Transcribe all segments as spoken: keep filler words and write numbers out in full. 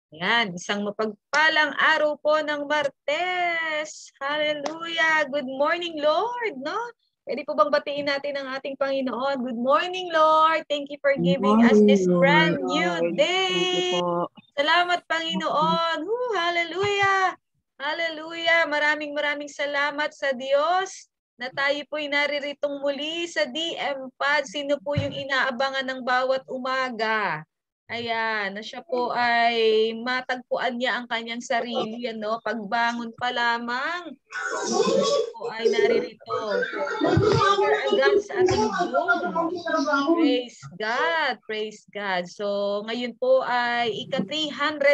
Yan, isang mapagpalang araw po ng Martes. Hallelujah. Good morning, Lord. No? Pwede po bang batiin natin ang ating Panginoon? Good morning, Lord. Thank you for Good giving us morning, this Lord. brand new Thank you day. po. Salamat, Panginoon. Woo, hallelujah. Hallelujah. Maraming maraming salamat sa Diyos na tayo po'y nariritong muli sa D M P A D. Sino po yung inaabangan ng bawat umaga? Ayan, na siya po ay matagpuan niya ang kanyang sarili, ano, pagbangon pa lamang, siya po ay naririto. Enter agad sa ating Zoom. Praise God, praise God. So, ngayon po ay ika three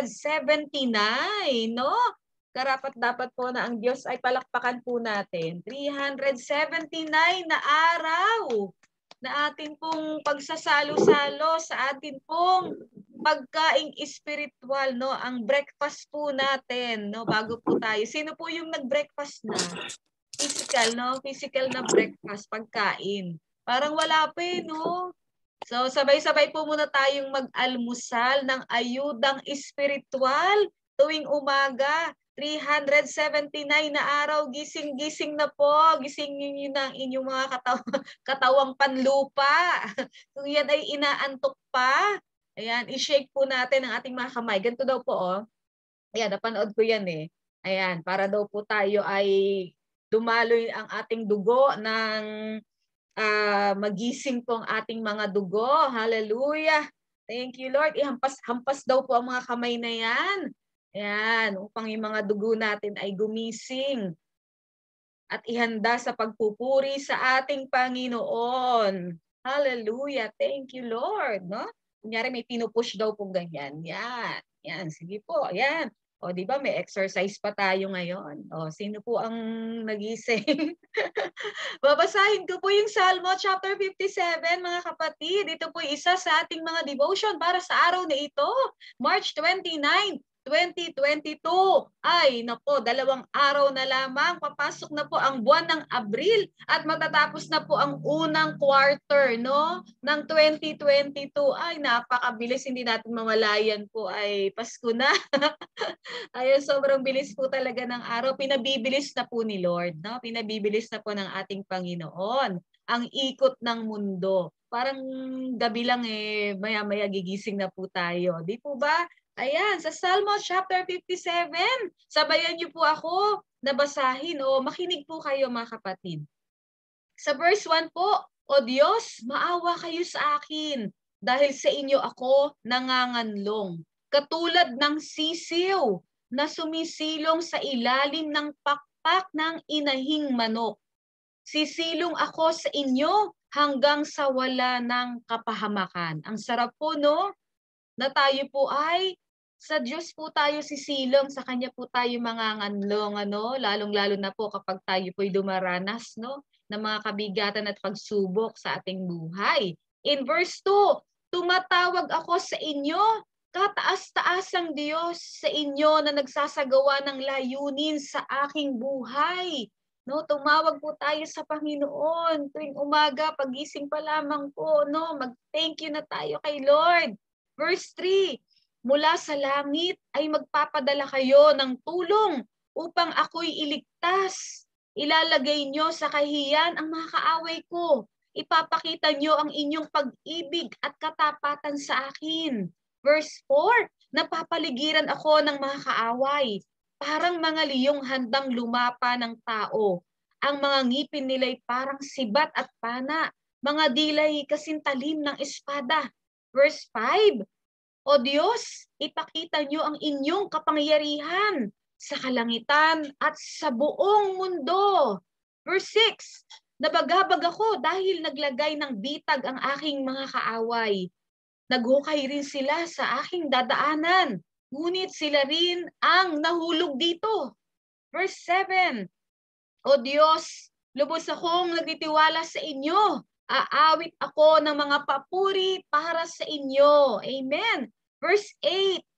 seventy-nine, no? Karapat dapat po na ang Diyos ay palakpakan po natin. three seventy-nine na araw na atin pong pagsasalo-salo sa atin pong pagkaing espiritual, no? Ang breakfast po natin, no? Bago po tayo. Sino po yung nag-breakfast na? Physical, no? Physical na breakfast, pagkain. Parang wala pa eh, no? So, sabay-sabay po muna tayong mag-almusal ng ayudang espiritual tuwing umaga. three seventy-nine na araw, gising-gising na po. Gisingin niyo na ang inyong mga kataw katawang panlupa. Kung yan ay inaantok pa, ayan, i-shake po natin ang ating mga kamay. Ganito daw po, oh. Ayan, napanood ko yan eh. Ayan, para daw po tayo ay dumaloy ang ating dugo ng uh, magising po ang ating mga dugo. Hallelujah. Thank you, Lord. Ihampas-hampas daw po ang mga kamay na yan. Ayan, upang yung mga dugo natin ay gumising at ihanda sa pagpupuri sa ating Panginoon. Hallelujah. Thank you, Lord. No? Kunyari may pinupush daw po ganyan. Yan. Yan. Sige po. Yan. O, di ba may exercise pa tayo ngayon? O, sino po ang nagising? Babasahin ko po yung Salmo chapter fifty-seven, mga kapatid. Ito po isa sa ating mga devotion para sa araw na ito, March twenty-ninth, twenty twenty-two. Ay, nako, dalawang araw na lamang. Papasok na po ang buwan ng Abril at matatapos na po ang unang quarter, no, ng twenty twenty-two. Ay, napakabilis. Hindi natin mamalayan po ay Pasko na. Ay, sobrang bilis po talaga ng araw. Pinabibilis na po ni Lord, no? Pinabibilis na po ng ating Panginoon ang ikot ng mundo. Parang gabi lang eh, maya-maya gigising na po tayo. Di po ba? Ayan, sa Salmo chapter fifty-seven, sabayan niyo po ako na basahin o makinig po kayo, mga kapatid. Sa verse one po, O Diyos, maawa kayo sa akin dahil sa inyo ako nanganganlong. Katulad ng sisiw na sumisilong sa ilalim ng pakpak ng inahing manok. Sisilong ako sa inyo hanggang sa wala ng kapahamakan. Ang sarap po, no? Na tayo po ay sa Diyos po tayo sisilong, sa Kanya po tayo manganganlong, ano? Lalong-lalo na po kapag tayo po'y dumaranas, no? Ng mga kabigatan at pagsubok sa ating buhay. In verse two, tumatawag ako sa inyo, kataas-taasang Diyos, sa inyo na nagsasagawa ng layunin sa aking buhay. No, tumawag po tayo sa Panginoon tuwing umaga, pagising pa lamang po, no? Mag-thank you na tayo kay Lord. Verse three, mula sa langit ay magpapadala kayo ng tulong upang ako'y iligtas. Ilalagay nyo sa kahiyan ang mga kaaway ko. Ipapakita nyo ang inyong pag-ibig at katapatan sa akin. Verse four, napapaligiran ako ng mga kaaway. Parang mga liyong handang lumapa ng tao. Ang mga ngipin nila'y parang sibat at pana. Mga dilay kasintalim ng espada. Verse five, O Diyos, ipakita niyo ang inyong kapangyarihan sa kalangitan at sa buong mundo. Verse six, nabagabag ako dahil naglagay ng bitag ang aking mga kaaway. Naghukay rin sila sa aking dadaanan, ngunit sila rin ang nahulog dito. Verse seven, O Diyos, lubos akong nagtitiwala sa inyo. Aawit ako ng mga papuri para sa inyo. Amen. Verse eight,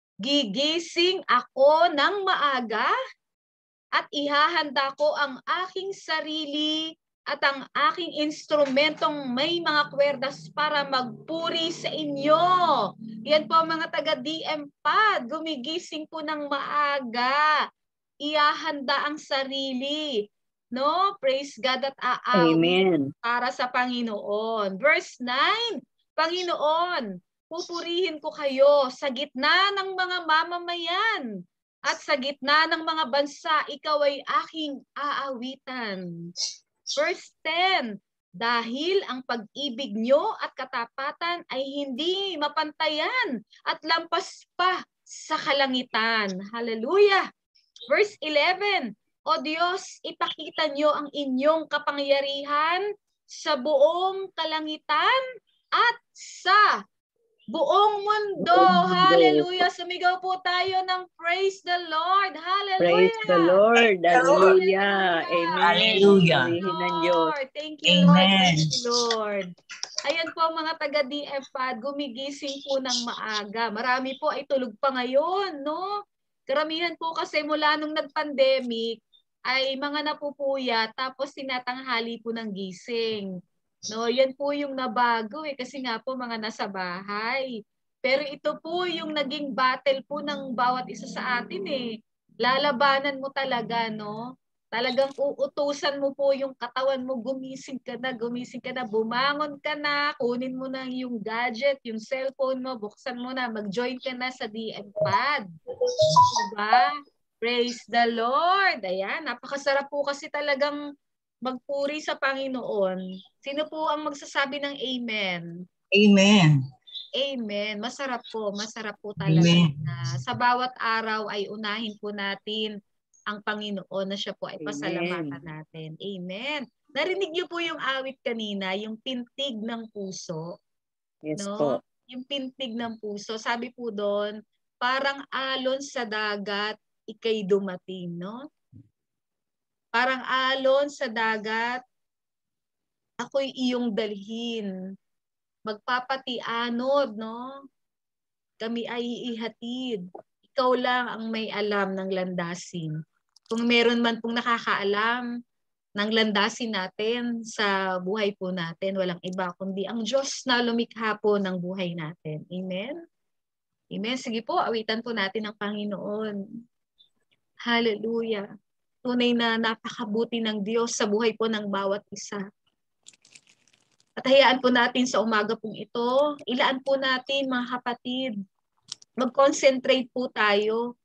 gigising ako ng maaga at ihahanda ko ang aking sarili at ang aking instrumentong may mga kwerdas para magpuri sa inyo. Yan po mga taga-D M P A D, gumigising po ng maaga. Iahanda ang sarili. No? Praise God at aawit para sa Panginoon. Verse nine, Panginoon, pupurihin ko kayo sa gitna ng mga mamamayan at sa gitna ng mga bansa, ikaw ay aking aawitan. Verse ten, dahil ang pag-ibig nyo at katapatan ay hindi mapantayan at lampas pa sa kalangitan. Hallelujah! Verse eleven, O Diyos, ipakita nyo ang inyong kapangyarihan sa buong kalangitan at sa buong mundo. Hallelujah. Sumigaw po tayo ng praise the Lord. Hallelujah. Praise the Lord. Hallelujah. Amen. Hallelujah. Lord. Thank you, Lord. Thank you, Lord. Ayan po mga taga-D F A D, gumigising po ng maaga. Marami po ay tulog pa ngayon, no? Karamihan po kasi mula nung nag-pandemic ay mga napupuya tapos tinatanghali po ng gising. No, yan po yung nabago eh kasi nga po mga nasa bahay. Pero ito po yung naging battle po ng bawat isa sa atin eh. Lalabanan mo talaga, no? Talagang uutusan mo po yung katawan mo, gumising ka na, gumising ka na, bumangon ka na, kunin mo na yung gadget, yung cellphone mo, buksan mo na, mag-join ka na sa D M P A D. Diba? Praise the Lord. Ayan, napakasarap po kasi talagang magpuri sa Panginoon. Sino po ang magsasabi ng amen? Amen. Amen. Masarap po. Masarap po talaga. Na sa bawat araw ay unahin po natin ang Panginoon na siya po ay pasalamatan natin. Amen. Narinig niyo po yung awit kanina, yung pintig ng puso. Yes no? po. Yung pintig ng puso. Sabi po doon, parang alon sa dagat, ikay dumating. No? Parang alon sa dagat, ako'y iyong dalhin. Magpapatianod, no? Kami ay ihatid. Ikaw lang ang may alam ng landasin. Kung meron man pong nakakaalam ng landasin natin sa buhay po natin, walang iba kundi ang Diyos na lumikha po ng buhay natin. Amen? Amen. Sige po, awitan po natin ang Panginoon. Hallelujah. Tunay na napakabuti ng Diyos sa buhay po ng bawat isa. At hayaan po natin sa umaga pong ito, ilaan po natin mga kapatid, mag-concentrate po tayo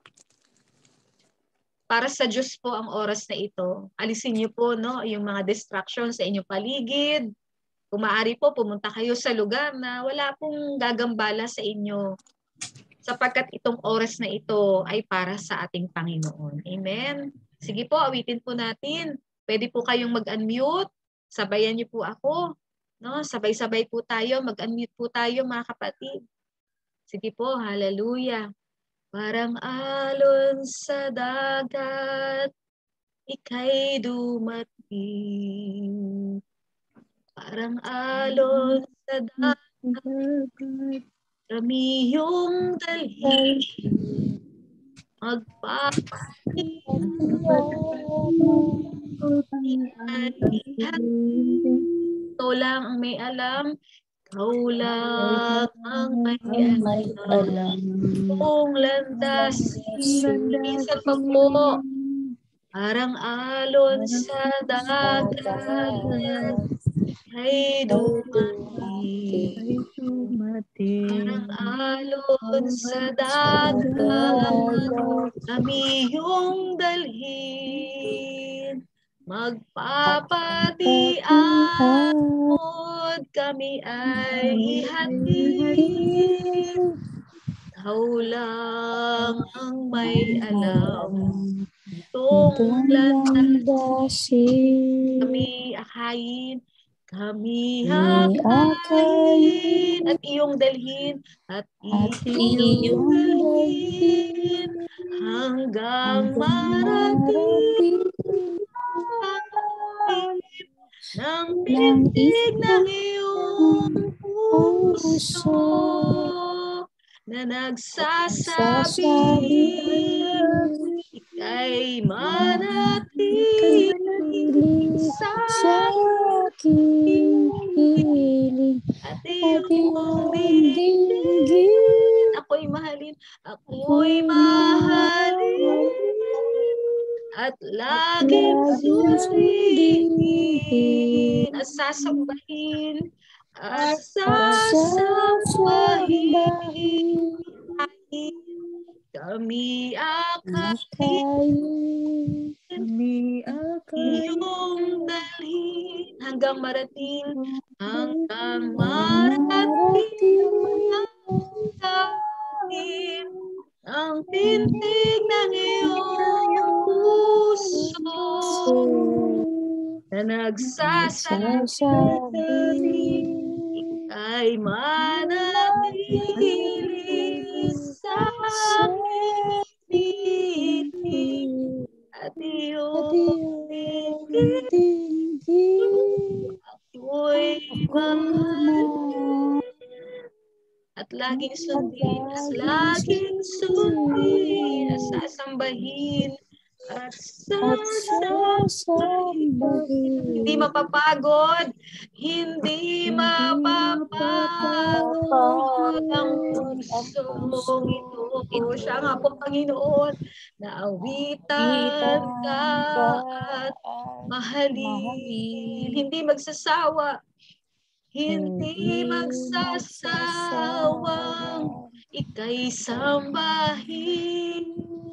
para sa Diyos po ang oras na ito. Alisin niyo po no, yung mga distractions sa inyong paligid. Kung maaari po, pumunta kayo sa lugar na wala pong gagambala sa inyo. Sapagkat itong oras na ito ay para sa ating Panginoon. Amen? Sige po, awitin po natin. Pwede po kayong mag-unmute. Sabayan niyo po ako. No? Sabay-sabay po tayo. Mag-unmute po tayo mga kapatid. Sige po, hallelujah. Parang alon sa dagat, ika'y dumating. Parang alon sa dagat, kami yung dalhin. Magpapatihan. Ito lang ang may alam. Ikaw lang ang may alam. Kung landas, minsan pa po, parang alon sa dagat, ay dumating. Parang alon sa dagat, kami yung dalhin. Magpapatianod, kami ay ihatid. Ikaw lang ang may alam. Itong landasin, kami akayin, kami akayin, at iyong dalhin, at iyong dalhin, hanggang marating ng pintig ng iyong puso. na nagsasabing ika'y manatili sa aking piling at at iyong iyong dinggin. dinggin. Ako'y mahalin, ako'y mahalin at laging sundin at sasambahin at sasambahin kami akayin Kami akayin iyong dalhin hanggang marating hanggang marating hanggang ang pintig ng iyong puso na nagsasabi ika'y manatili sa aking piling at iyong dinggin. Ako'y mahal at laging sundin, at laging sundin, at sasambahin, at sasambahin. Hindi mapapagod, hindi mapapagod ang pusong ito. Siya nga po, Panginoon, na awitan ka at mahalin. Hindi magsasawa. Hindi magsasawang ika'y sambahin.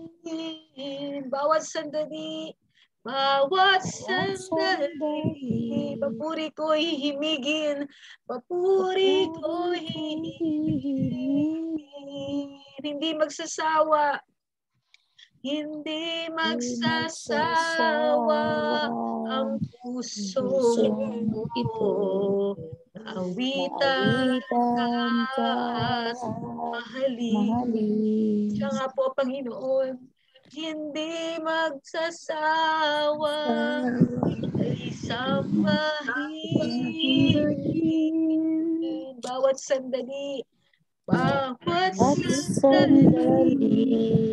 Bawat sandali, bawat sandali, papuri ko'y himigin, papuri ko'y himigin. Hindi magsasawa, hindi magsasawa ang pusong ito. Awitan ka at mahalin. Siya nga po, Panginoon, hindi magsasawa, ika'y sambahin. Bawat sandali, bawat sandali,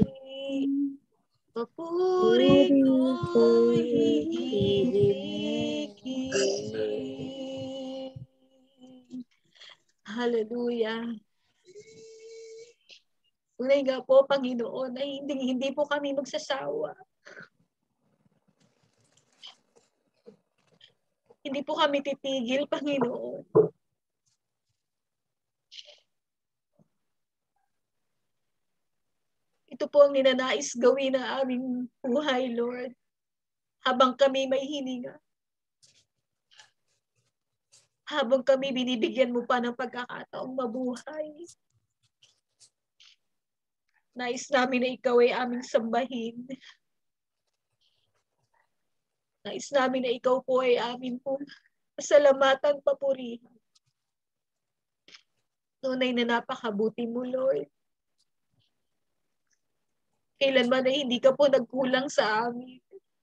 papuri ko'y hihimigin. Hallelujah. Tunay nga po, Panginoon, ay hindi, hindi po kami magsasawa. Hindi po kami titigil, Panginoon. Ito po ang ninanais gawin ng aming buhay, Lord. Habang kami may hininga. Habang kami binibigyan mo pa ng pagkakataong mabuhay. Nais namin na ikaw ay aming sambahin. Nais namin na ikaw po ay amin po pasalamatan, papurihan. Tunay na napakabuti mo, Lord. Kailanman ay hindi ka po nagkulang sa amin.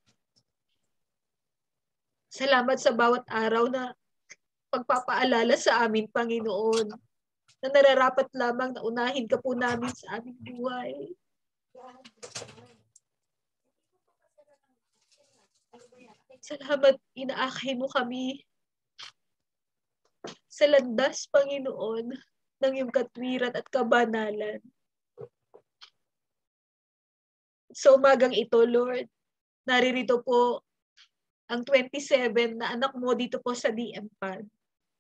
Salamat sa bawat araw na pagpapaalala sa amin, Panginoon, na nararapat lamang na unahin ka po namin sa aming buhay. Salamat, inaakay mo kami sa landas, Panginoon, ng iyong katwiran at kabanalan. Sa umagang ito, Lord, naririto po ang twenty-seven na anak mo dito po sa D M P A D.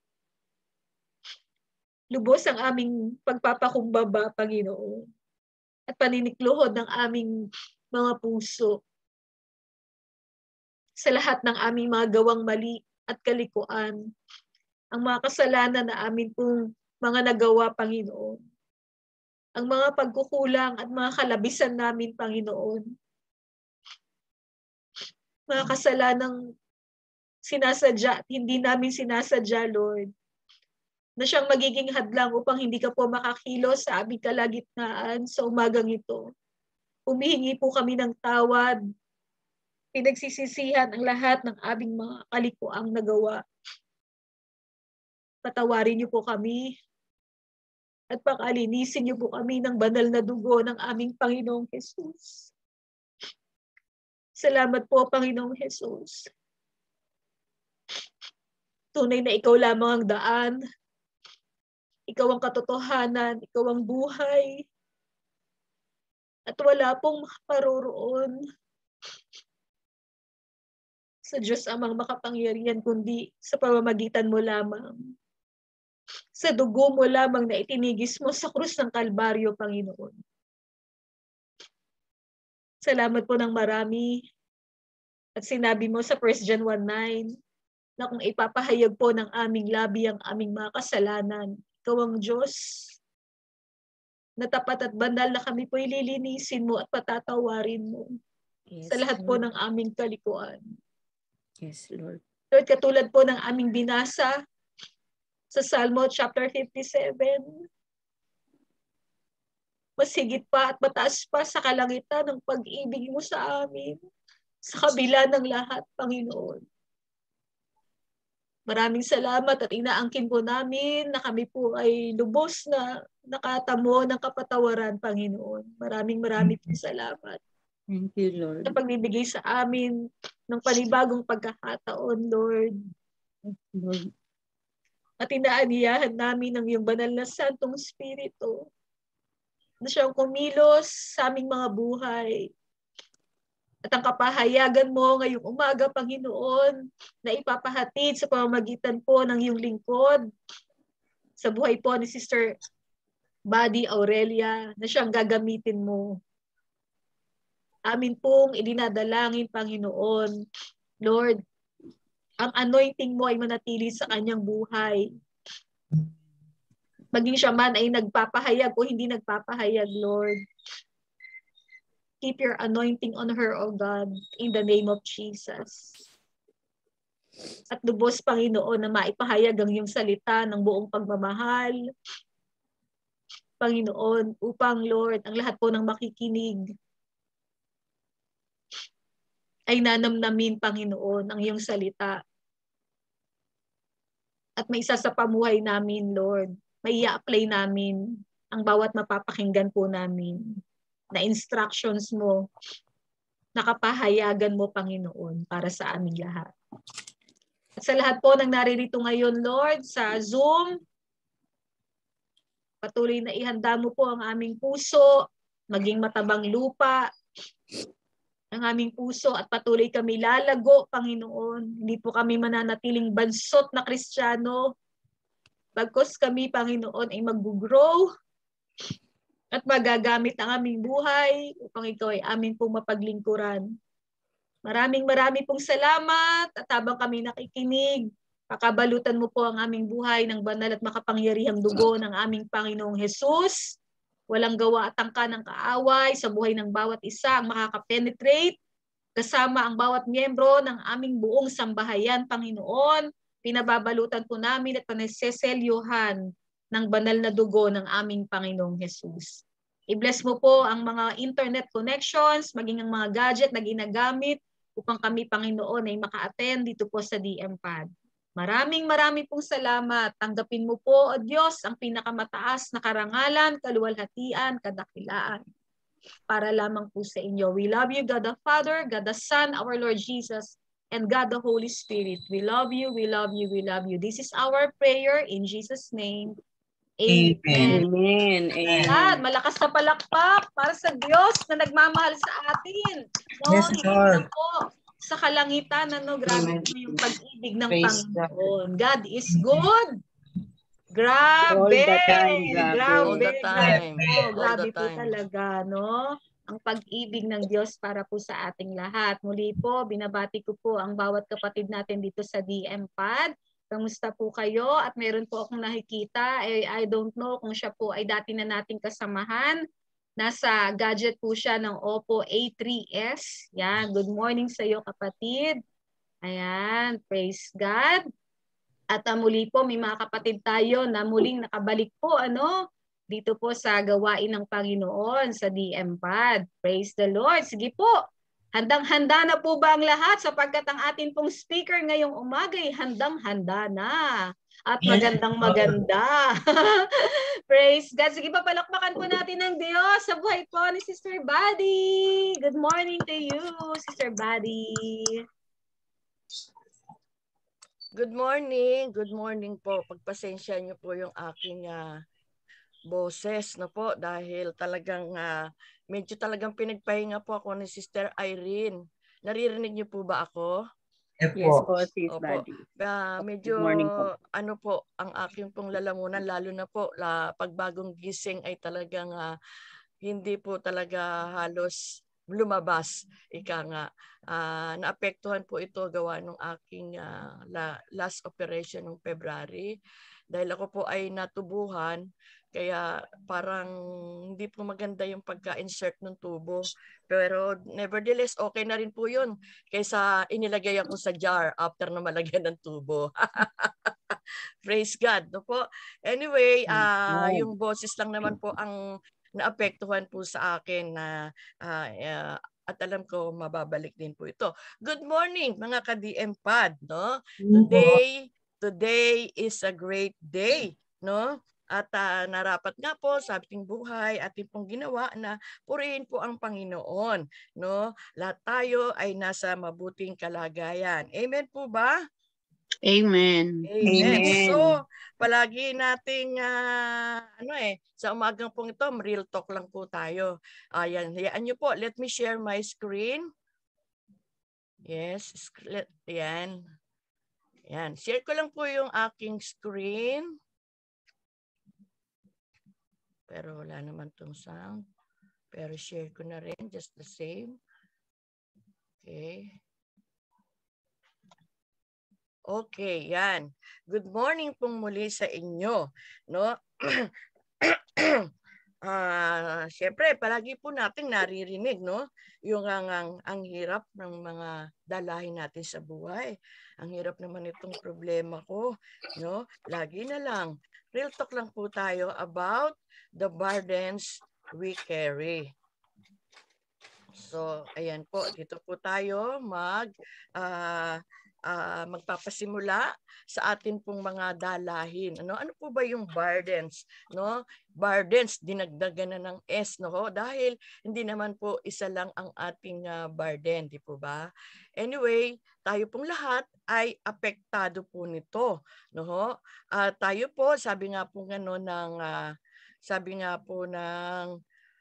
Lubos ang aming pagpapakumbaba, Panginoon, at paninikluhod ng aming mga puso sa lahat ng aming mga gawang mali at kalikuan, ang mga kasalanan na amin pong mga nagawa, Panginoon, ang mga pagkukulang at mga kalabisan namin, Panginoon, mga kasalanang sinasadya at hindi namin sinasadya, Lord, na siyang magiging hadlang upang hindi ka po makakilos sa aming kalagitnaan sa umagang ito. Humihingi po kami ng tawad. Pinagsisisihan ang lahat ng aming mga kalikuang nagawa. Patawarin niyo po kami At pakalinisin niyo po kami ng banal na dugo ng aming Panginoong Jesus. Salamat po, Panginoong Jesus. Tunay na ikaw lamang ang daan. Ikaw ang katotohanan. Ikaw ang buhay. At wala pong makaparoroon sa Diyos amang makapangyarihan, kundi sa pamamagitan mo lamang. Sa dugo mo lamang na itinigis mo sa krus ng Kalbaryo, Panginoon. Salamat po ng marami. At sinabi mo sa First John one nine na kung ipapahayag po ng aming labi ang aming mga kasalanan, ikaw ang Diyos na tapat at banal na kami po ililinisin mo at patatawarin mo Yes, sa lahat po Lord. ng aming kalikuan. Yes, Lord. Lord, katulad po ng aming binasa sa Salmo chapter fifty-seven, mas higit pa at mataas pa sa kalangitan ng pag-ibig mo sa amin, sa kabila ng lahat, Panginoon. Maraming salamat at inaangkin po namin na kami po ay lubos na nakatamo ng kapatawaran, Panginoon. Maraming maraming po salamat Thank you, Lord. sa pagbibigay sa amin ng panibagong pagkakataon, Lord. Lord. At inaaniyahan namin ng iyong banal na Santong Espiritu na siyang kumilos sa aming mga buhay. At ang kapahayagan mo ngayong umaga, Panginoon, na ipapahatid sa pamamagitan po ng iyong lingkod sa buhay po ni Sister Buddy Aurelia na siyang gagamitin mo. Amin pong idinadalangin, Panginoon, Lord, ang anointing mo ay manatili sa kanyang buhay. Maging siya man ay nagpapahayag o hindi nagpapahayag, Lord. Keep your anointing on her, O God, in the name of Jesus. At lubos, Panginoon, na maipahayag ang iyong salita ng buong pagmamahal. Panginoon, upang, Lord, ang lahat po ng makikinig ay nanamnamin, Panginoon, ang iyong salita. At may isa sa pamuhay namin, Lord, may i-apply namin ang bawat mapapakinggan po namin na instructions mo, nakapahayagan mo, Panginoon, para sa aming lahat. At sa lahat po ng naririto ngayon, Lord, sa Zoom, patuloy na ihanda mo po ang aming puso, maging matabang lupa, ang aming puso, at patuloy kami lalago, Panginoon. Hindi po kami mananatiling bansot na Kristiyano, bagkus kami, Panginoon, ay mag-grow at magagamit ang aming buhay upang ikaw ay aming pong mapaglingkuran. Maraming maraming pong salamat at habang kami nakikinig, pakabalutan mo po ang aming buhay ng banal at makapangyarihang dugo ng aming Panginoong Jesus. Walang gawa at tangka ng kaaway sa buhay ng bawat isa ang makakapenetrate kasama ang bawat miyembro ng aming buong sambahayan, Panginoon. Pinababalutan po namin at paneseselyuhan ng banal na dugo ng aming Panginoong Jesus. I-bless mo po ang mga internet connections, maging ang mga gadget na ginagamit upang kami, Panginoon, ay maka-attend dito po sa D M P A D. Maraming maraming pong salamat. Tanggapin mo po, O Diyos, ang pinakamataas na karangalan, kaluwalhatian, kadakilaan. Para lamang po sa inyo. We love you, God the Father, God the Son, our Lord Jesus, and God the Holy Spirit. We love you, we love you, we love you. This is our prayer in Jesus' name. Amen. Amen. Amen. At malakas na palakpak para sa Diyos na nagmamahal sa atin. No, Yes, higit Lord. na po sa kalangitan, ano, grabe Amen. po yung pag-ibig ng Praise Panginoon. God is good. All Grabe. the time, grabe. Grabe. All the Grabe time. po. All Grabe the po time. talaga, no? Ang pag-ibig ng Diyos para po sa ating lahat. Muli po, binabati ko po ang bawat kapatid natin dito sa D M P A D. Kamusta po kayo? At meron po akong nakikita, eh, I don't know kung siya po ay dati na nating kasamahan. Nasa gadget po siya ng Oppo A three S. Yan, good morning sa iyo, kapatid. Ayan, praise God. At uh, muli po, may mga kapatid tayo na muling nakabalik po, ano, dito po sa gawain ng Panginoon sa D M P A D. Praise the Lord. Sige po, handang-handa na po ba ang lahat sapagkat ang atin pong speaker ngayong umaga ay handang-handa na. At magandang maganda. Praise God. Sige, papalakpakan po natin ng Diyos sa buhay po ni Sister Buddy. Good morning to you, Sister Buddy. Good morning. Good morning po. Pagpasensya niyo po yung aking uh, boses no po dahil talagang uh, medyo talagang pinagpahinga po ako ni Sister Irene. Naririnig niyo po ba ako? Yes po, sis Opo. Buddy. Uh, medyo Good morning po. ano po ang aking pong lalamunan lalo na po la pagbagong gising ay talagang uh, hindi po talaga halos lumabas. Ika nga uh, naapektuhan po ito gawa ng aking uh, la, last operation ng February dahil ako po ay natubuhan. Kaya parang hindi po maganda yung pagka-insert ng tubo. Pero nevertheless, okay na rin po yun. Kaysa inilagay ako sa jar after na malagyan ng tubo. Praise God. No po? Anyway, uh, yung boses lang naman po ang naapektuhan po sa akin na uh, uh, at alam ko mababalik din po ito. Good morning mga ka-D M Pod. No? Today, today is a great day. No? At uh, narapat nga po sa ating buhay, ating pong ginawa na purihin po ang Panginoon. No? Lahat tayo ay nasa mabuting kalagayan. Amen po ba? Amen. Amen. Amen. So, palagi nating uh, ano eh, sa umagang pong ito, real talk lang po tayo. Ayan, hayaan niyo po. Let me share my screen. Yes, yan. Yan. Share ko lang po yung aking screen. Pero wala naman tong sound. Pero share ko na rin, just the same. Okay. Okay, yan. Good morning pong muli sa inyo, no? Ah, uh, syempre, palagi po nating naririnig, no? Yung ang, ang ang hirap ng mga dalahin natin sa buhay. Ang hirap naman itong problema ko, no? Lagi na lang. Real talk lang po tayo about the burdens we carry. So, ayan po, dito po tayo mag uh, uh, magpapasimula sa atin pong mga dalahin. Ano ano po ba yung burdens, no? Burdens dinagdagan na ng S, no? Dahil hindi naman po isa lang ang ating uh, burden, di po ba? Anyway, tayo pong lahat ay apektado po nito, no? Uh, tayo po, sabi nga po ngano ng uh, sabi nga po ng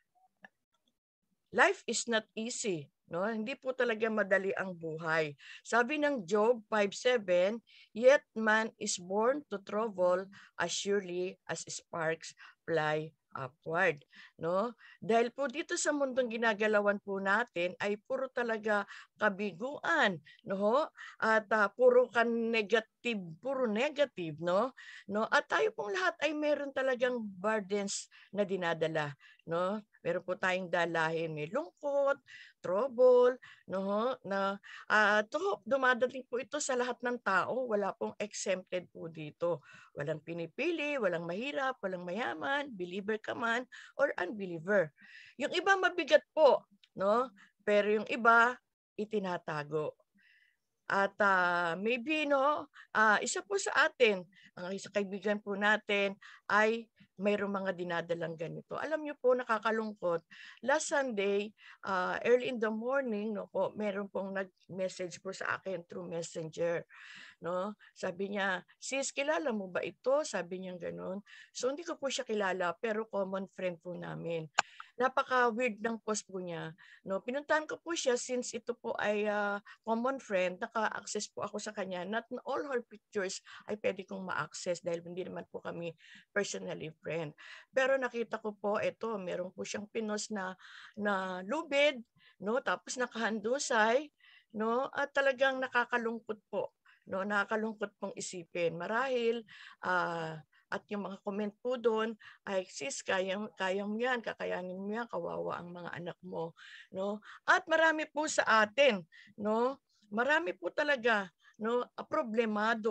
life is not easy. No? Hindi po talaga madali ang buhay. Sabi ng Job five seven, yet man is born to trouble as surely as sparks fly upward. No? Dahil po dito sa mundong ginagalawan po natin ay puro talaga kabiguan. No? At uh, puro kan negative, puro negative. No? No? At tayo pong lahat ay meron talagang burdens na dinadala. No? Meron po tayong dalahin, may lungkot, trouble, no, na uh, to, dumadating po ito sa lahat ng tao, wala pong exempted po dito. Walang pinipili, walang mahirap, walang mayaman, believer ka man or unbeliever. Yung iba mabigat po, no? Pero yung iba itinatago. At uh, maybe no, uh, isa po sa atin, ang isa kaibigan po natin ay mayroong mga dinadalang ganito. Alam niyo po, nakakalungkot. Last Sunday, uh, early in the morning, no, po, meron pong nag-message po sa akin through Messenger. No? Sabi niya, sis, kilala mo ba ito? Sabi niya gano'n. So, hindi ko po siya kilala, pero common friend po namin. Napaka-weird ng post po niya. No? Pinuntahan ko po siya since ito po ay uh, common friend. Naka-access po ako sa kanya. Not all her pictures ay pwede kong ma-access dahil hindi naman po kami personally friend. Pero nakita ko po, ito, meron po siyang pinos na, na lubid, no? Tapos nakahandusay, no? At talagang nakakalungkot po. No, nakakalungkot pong isipin. Marahil, uh, at yung mga comment po doon, ay sis, kayang, kayang mo yan, kakayanin mo yan, kawawa ang mga anak mo. No? At marami po sa atin, no? Marami po talaga, no, problemado,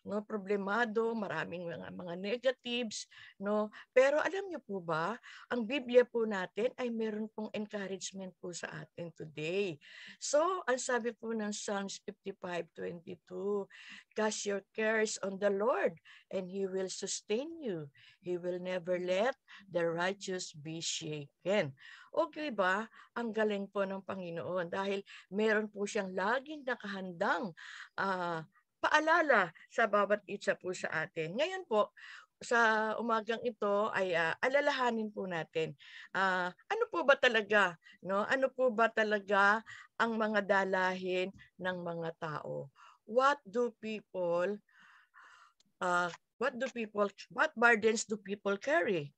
no, problemado, maraming mga mga negatives, no. Pero alam niyo po ba, ang Biblia po natin ay meron pong encouragement po sa atin today. So, ang sabi po ng Psalms fifty-five twenty-two, cast your cares on the Lord and He will sustain you. He will never let the righteous be shaken. Okay ba? Ang galing po ng Panginoon dahil meron po siyang laging nakahandang uh, paalala sa bawat isa po sa atin. Ngayon po, sa umagang ito ay uh, alalahanin po natin. Uh, ano po ba talaga, no? Ano po ba talaga ang mga dalahin ng mga tao? What do people uh, what do people what burdens do people carry?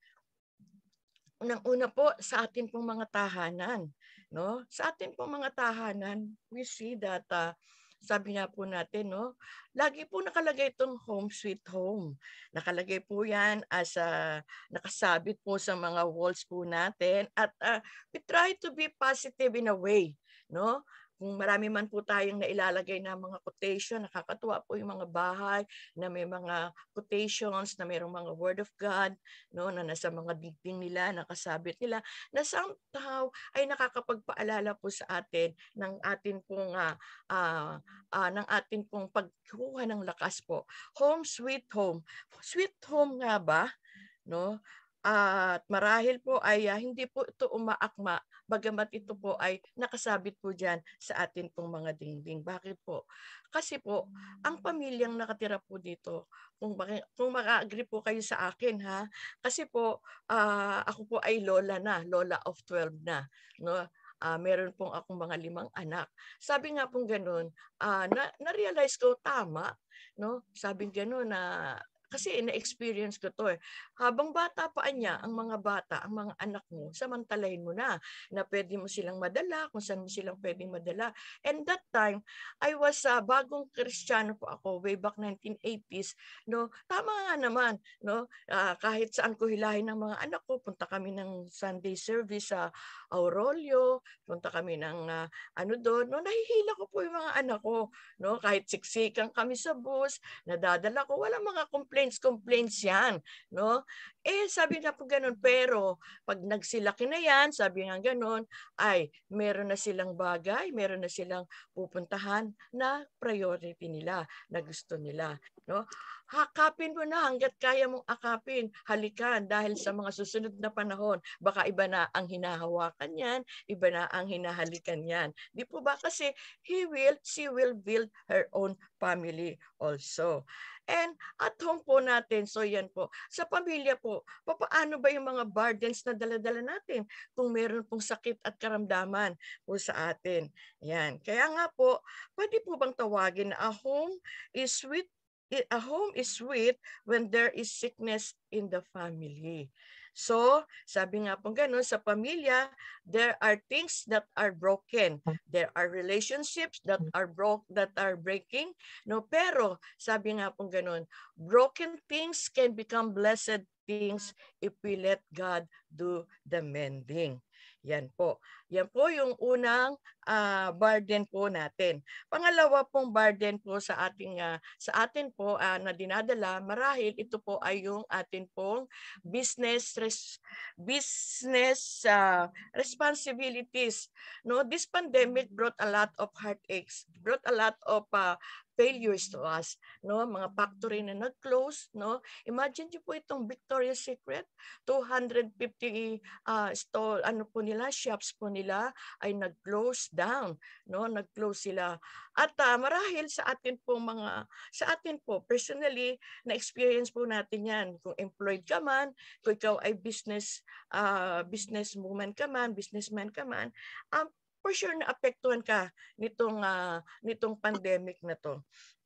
Unang-una po sa atin pong mga tahanan, no? Sa atin pong mga tahanan, we see that uh, sabi nga po natin, no, lagi po nakalagay itong home sweet home. Nakalagay po yan as a, nakasabit po sa mga walls po natin at uh, we try to be positive in a way, no? Kung marami man po tayong nailalagay na mga quotation, nakakatuwa po yung mga bahay na may mga quotations, na mayroong mga word of God, no, na nasa mga dingding nila, nakasabit nila, na somehow ay nakakapagpaalala po sa atin ng atin pong uh, uh, uh, ng atin pong pagkuha ng lakas po. Home sweet home. Sweet home nga ba? No? At marahil po ay uh, hindi po ito umaakma, bagamat ito po ay nakasabit po dyan sa atin pong mga dingding. Bakit po? Kasi po, ang pamilyang nakatira po dito, kung, kung maka-agree po kayo sa akin, ha? Kasi po, uh, ako po ay lola na, lola of twelve na. No? Uh, meron pong akong mga limang anak. Sabi nga pong ganun, uh, na, na-realize ko, tama, no? Sabi ganun na, uh, kasi na-experience ko to eh. Habang bata pa niya, ang mga bata, ang mga anak mo, samantalahin mo na, na pwede mo silang madala, kung saan mo silang pwedeng madala. And that time, I was, uh, bagong Kristiyano po ako, way back nineteen eighties, no? Tama nga naman, no? Uh, kahit saan ko hilahin ng mga anak ko, punta kami ng Sunday service sa Aurolio, punta kami ng uh, ano doon, no? Nahihila ko po yung mga anak ko, no? Kahit siksikan kami sa bus, nadadala ko, wala mga complaints complaints yan, no? Eh sabi nga po ganun, pero pag nagsilaki na yan, sabi nga ganun, ay meron na silang bagay, meron na silang pupuntahan na priority nila, na gusto nila, no? Hakapin mo na hanggat kaya mong akapin, halikan dahil sa mga susunod na panahon, baka iba na ang hinahawakan yan, iba na ang hinahalikan yan. Di po ba? Kasi he will, she will build her own family also. And at home po natin, so yan po, sa pamilya po, paano ba yung mga burdens na dala-dala natin kung meron pong sakit at karamdaman po sa atin? Yan. Kaya nga po, pwede po bang tawagin na a home is sweet, a home is sweet when there is sickness in the family. So, sabi nga po gano'n, sa pamilya, there are things that are broken. There are relationships that are broke, that are breaking. No, pero sabi nga po gano'n, broken things can become blessed things if we let God do the mending. Yan po. Yan po yung unang uh, burden po natin. Pangalawa pong burden po sa ating uh, sa atin po uh, na dinadala, marahil ito po ay yung atin pong business res, business uh, responsibilities. No, this pandemic brought a lot of heartaches, brought a lot of uh, failures to us, no, mga factory na nag-close, no. Imagine niyo po itong Victoria's Secret, two hundred fifty uh, store ano po nila, shops po nila ay nag-close down, no, nag-close sila. At uh, marahil sa atin po mga sa atin po personally na experience po natin 'yan. Kung employed ka man, kung ikaw ay business uh, business woman ka man, businessman ka man, um, for sure na apektuhan ka nitong uh, nitong pandemic na to.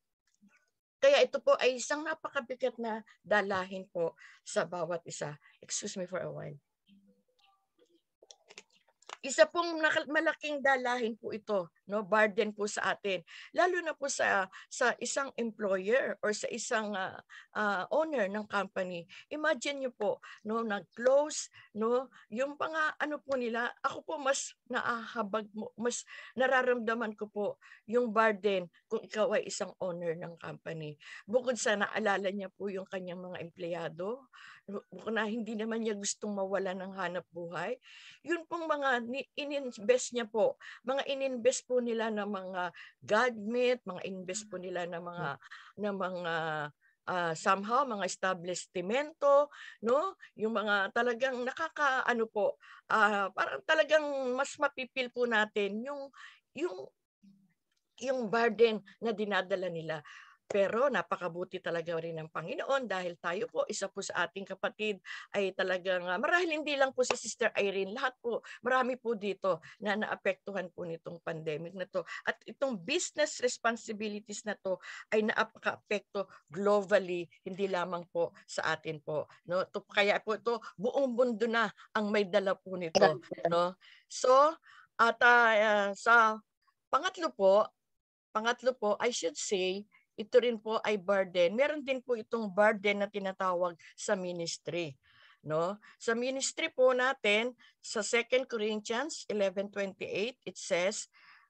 Kaya ito po ay isang napakabigat na dalahin po sa bawat isa. Excuse me for a while. Isa pong malaking dalahin po ito no, burden po sa atin, lalo na po sa sa isang employer or sa isang uh, uh, owner ng company. Imagine niyo po, no, nag-close, no, yung mga ano po nila, ako po mas naahabag mo, mas nararamdaman ko po yung burden kung ikaw ay isang owner ng company. Bukod sa naalala niya po yung kanyang mga empleyado, bukod na hindi naman niya gustong mawala ng hanap buhay, yun pong mga in-invest niya po, mga in-invest po nila ng mga gadget, mga invest po nila ng mga ng mga uh, somehow mga establishmento, no? Yung mga talagang nakakaano po, uh, parang talagang mas mapipil po natin yung yung yung burden na dinadala nila. Pero napakabuti talaga rin ng Panginoon dahil tayo po, isa po sa ating kapatid ay talagang, uh, marahil hindi lang po si Sister Irene, lahat po, marami po dito na naapektuhan po nitong pandemic na to. At itong business responsibilities na to ay naapaka-apekto globally, hindi lamang po sa atin po. No? To, kaya po ito, buong mundo na ang may dala po nito. No? So, at uh, sa pangatlo po, pangatlo po, I should say, ito rin po ay burden. Meron din po itong burden na tinatawag sa ministry. No? Sa ministry po natin, sa Second Corinthians eleven twenty-eight, it says,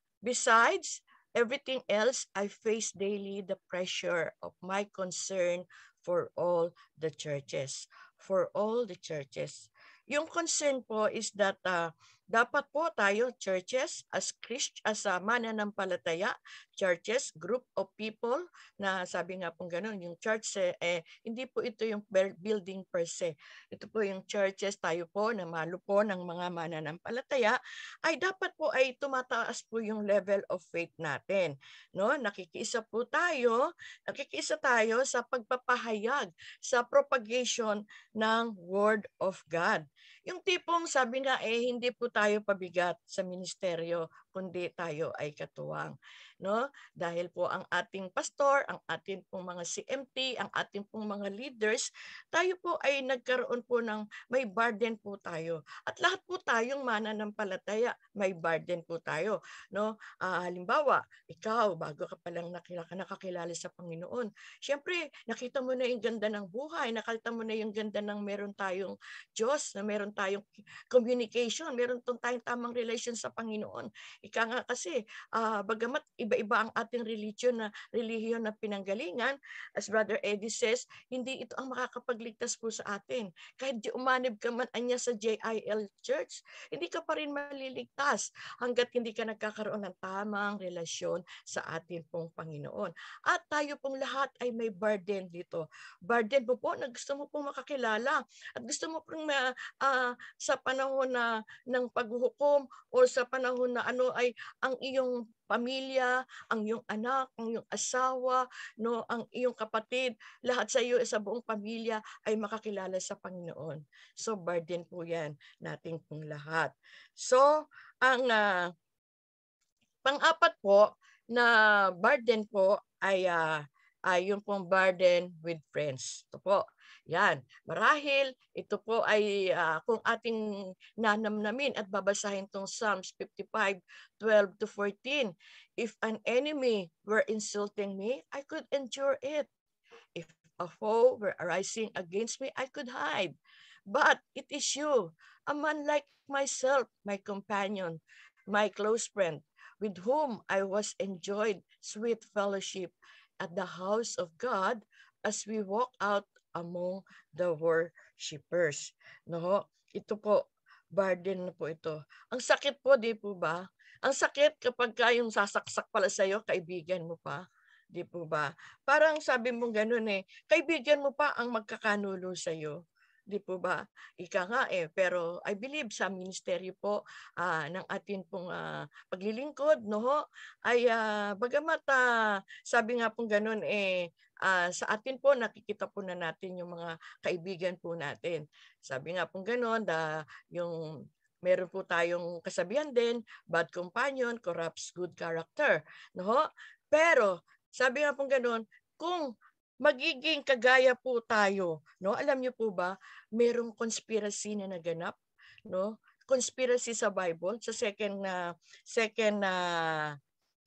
besides everything else, I face daily the pressure of my concern for all the churches. For all the churches. Yung concern po is that uh, dapat po tayo, churches, as Christ, as a mananampalataya, churches, group of people, na sabi nga pong gano'n, yung church, eh, eh, hindi po ito yung building per se. Ito po yung churches, tayo po, na malo po ng mga mananampalataya, ay dapat po ay tumataas po yung level of faith natin. No? Nakikiisa po tayo, nakikiisa tayo sa pagpapahayag, sa propagation ng Word of God. Yung tipong sabi nga eh hindi po tayo pabigat sa ministeryo kundi tayo ay katuwang, no? Dahil po ang ating pastor, ang ating pong mga C M T, ang ating pong mga leaders, tayo po ay nagkaroon po ng may burden po tayo. At lahat po tayong mananampalataya, may burden po tayo, no? Uh, halimbawa, ikaw bago ka pa lang nakilala, nakakilala sa Panginoon, syempre nakita mo na yung ganda ng buhay, nakita mo na yung ganda ng meron tayong Diyos, na meron tayong communication, meron tayong tamang relation sa Panginoon. Ika nga kasi, uh, bagamat iba-iba ang ating religion na relihiyon na pinanggalingan, as Brother Eddie says, hindi ito ang makakapagligtas po sa atin. Kahit di umanib ka man anya sa J I L Church, hindi ka pa rin maliligtas hanggat hindi ka nagkakaroon ng tamang relasyon sa atin pong Panginoon. At tayo pong lahat ay may burden dito. Burden po po na gusto mo pong makakilala at gusto mo pong uh, uh, sa panahon na ng paghuhukom o sa panahon na ano ay ang iyong pamilya, ang iyong anak, ang iyong asawa, no, ang iyong kapatid, lahat sa iyo sa buong pamilya ay makakilala sa Panginoon. So burden po 'yan nating pong lahat. So ang uh, pang-apat po na burden po ay uh, ay yung pong burden with friends. Ito po. Yan. Marahil, ito po ay uh, kung ating nanamnamin at babasahin itong Psalms fifty-five, twelve to fourteen. If an enemy were insulting me, I could endure it. If a foe were arising against me, I could hide. But it is you, a man like myself, my companion, my close friend, with whom I was enjoyed sweet fellowship at the house of God as we walk out among the worshipers. No, ito po, burden na po ito. Ang sakit po, di po ba? Ang sakit kapag kayong sasaksak pala sa'yo, kaibigan mo pa. Di po ba? Parang sabi mo ganun eh, kaibigan mo pa ang magkakanulo sa'yo. Di po ba? Ika nga eh. Pero I believe sa ministeryo po uh, ng atin pong uh, paglilingkod, no? Ay uh, bagamat uh, sabi nga pong ganun eh, uh, sa atin po nakikita po na natin yung mga kaibigan po natin. Sabi nga pong ganun, da, yung meron po tayong kasabihan din, bad companion corrupts good character. No? Pero sabi nga pong ganun, kung magiging kagaya po tayo, no? Alam niyo po ba, merong conspiracy na naganap, no? Conspiracy sa Bible, sa second na uh, second na uh,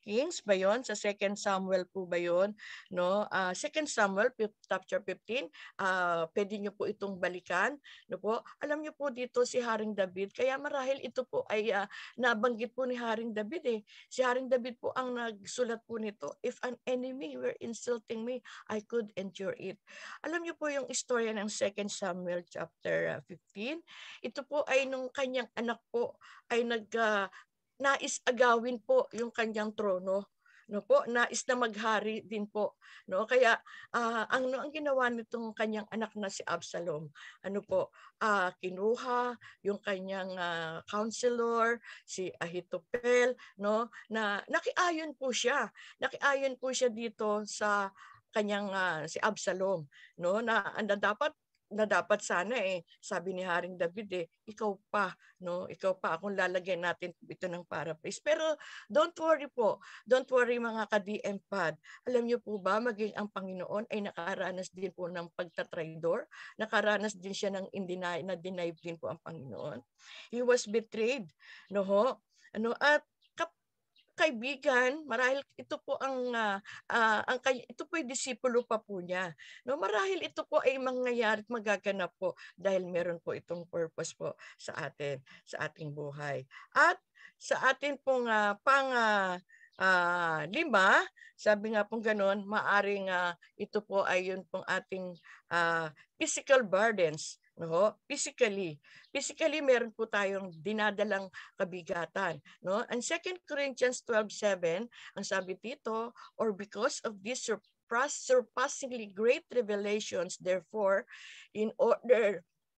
Kings ba yon? Sa Second Samuel po ba yon? No? Uh, Second Samuel chapter fifteen, uh, pwede nyo po itong balikan. No po? Alam nyo po dito si Haring David, kaya marahil ito po ay uh, nabanggit po ni Haring David eh. Si Haring David po ang nagsulat po nito, if an enemy were insulting me, I could endure it. Alam nyo po yung istorya ng Second Samuel chapter fifteen, ito po ay nung kanyang anak po ay nag uh, nais agawin po yung kanyang trono. No po, nais na maghari din po, no? Kaya uh, ang no ang ginawa nitong kanyang anak na si Absalom, ano po, uh, kinuha yung kanyang uh, counselor, si Ahithophel, no? Na nakiayon po siya. Nakiayon po siya dito sa kanyang uh, si Absalom, no? Na anda dapat na dapat sana eh, sabi ni Haring David eh, ikaw pa, no? Ikaw pa, kung lalagyan natin ito ng paraphrase. Pero don't worry po, don't worry mga ka-D M P A D. Alam niyo po ba, maging ang Panginoon ay nakaranas din po ng pagtatraidor, nakaranas din siya ng indeny, na deny din po ang Panginoon. He was betrayed, no ho? Ano, at kaibigan, marahil ito po ang uh, uh, ang ito po ay disipulo pa po niya. No, marahil ito po ay mangyayari at magaganap po dahil meron po itong purpose po sa atin, sa ating buhay. At sa atin pong uh, pang uh, uh, lima, sabi nga pong ganoon, maaring uh, ito po ay yun pong ating uh, physical burdens. No, physically physically meron po tayong dinadalang kabigatan, no? And Second Corinthians twelve seven, ang sabi dito, or because of this surpassingly great revelations, therefore in order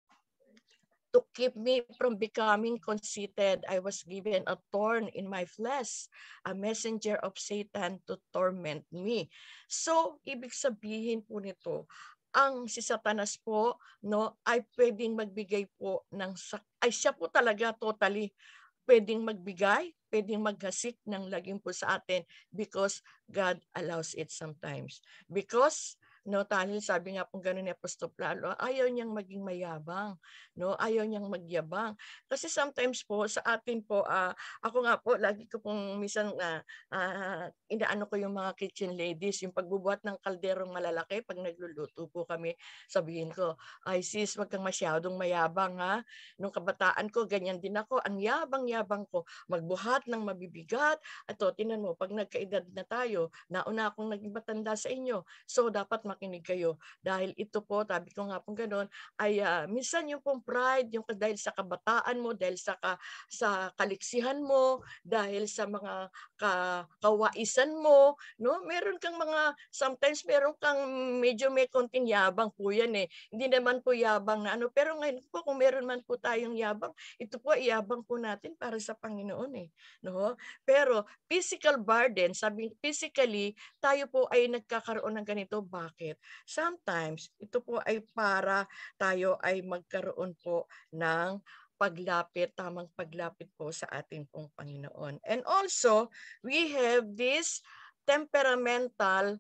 to keep me from becoming conceited, I was given a thorn in my flesh, a messenger of Satan to torment me. So ibig sabihin po nito, ang si Satanas po, no, ay pwedeng magbigay po ng, ay siya po talaga totally pwedeng magbigay, pwedeng maghasik ng lagim po sa atin because God allows it sometimes. Because, no, dahil sabi nga pong gano'n ni Apostol Pablo, ayaw niyang maging mayabang, no, ayaw niyang magyabang. Kasi sometimes po sa atin po, uh, ako nga po, lagi ko pong minsan uh, uh, inaano ko yung mga kitchen ladies, yung pagbubuhat ng kalderong malalaki, pag nagluluto po kami, sabihin ko, ay sis, wag kang masyadong mayabang ha. Nung kabataan ko, ganyan din ako, ang yabang-yabang ko, magbuhat ng mabibigat. At o, tinan mo, pag nagkaedad na tayo, nauna akong naging matanda sa inyo, so dapat makinig kayo. Dahil ito po, sabi ko nga pong gano'n, ay uh, minsan yung pong pride, yung dahil sa kabataan mo, dahil sa, ka, sa kaliksihan mo, dahil sa mga ka, kawaisan mo, no? Meron kang mga, sometimes meron kang medyo may konting yabang po yan eh. Hindi naman po yabang na ano, pero ngayon po kung meron man po tayong yabang, ito po yabang po natin para sa Panginoon eh. No? Pero physical burden, sabi physically, tayo po ay nagkakaroon ng ganito. Bakit? Sometimes, ito po ay para tayo ay magkaroon po ng paglapit, tamang paglapit po sa ating pong Panginoon. And also, we have this temperamental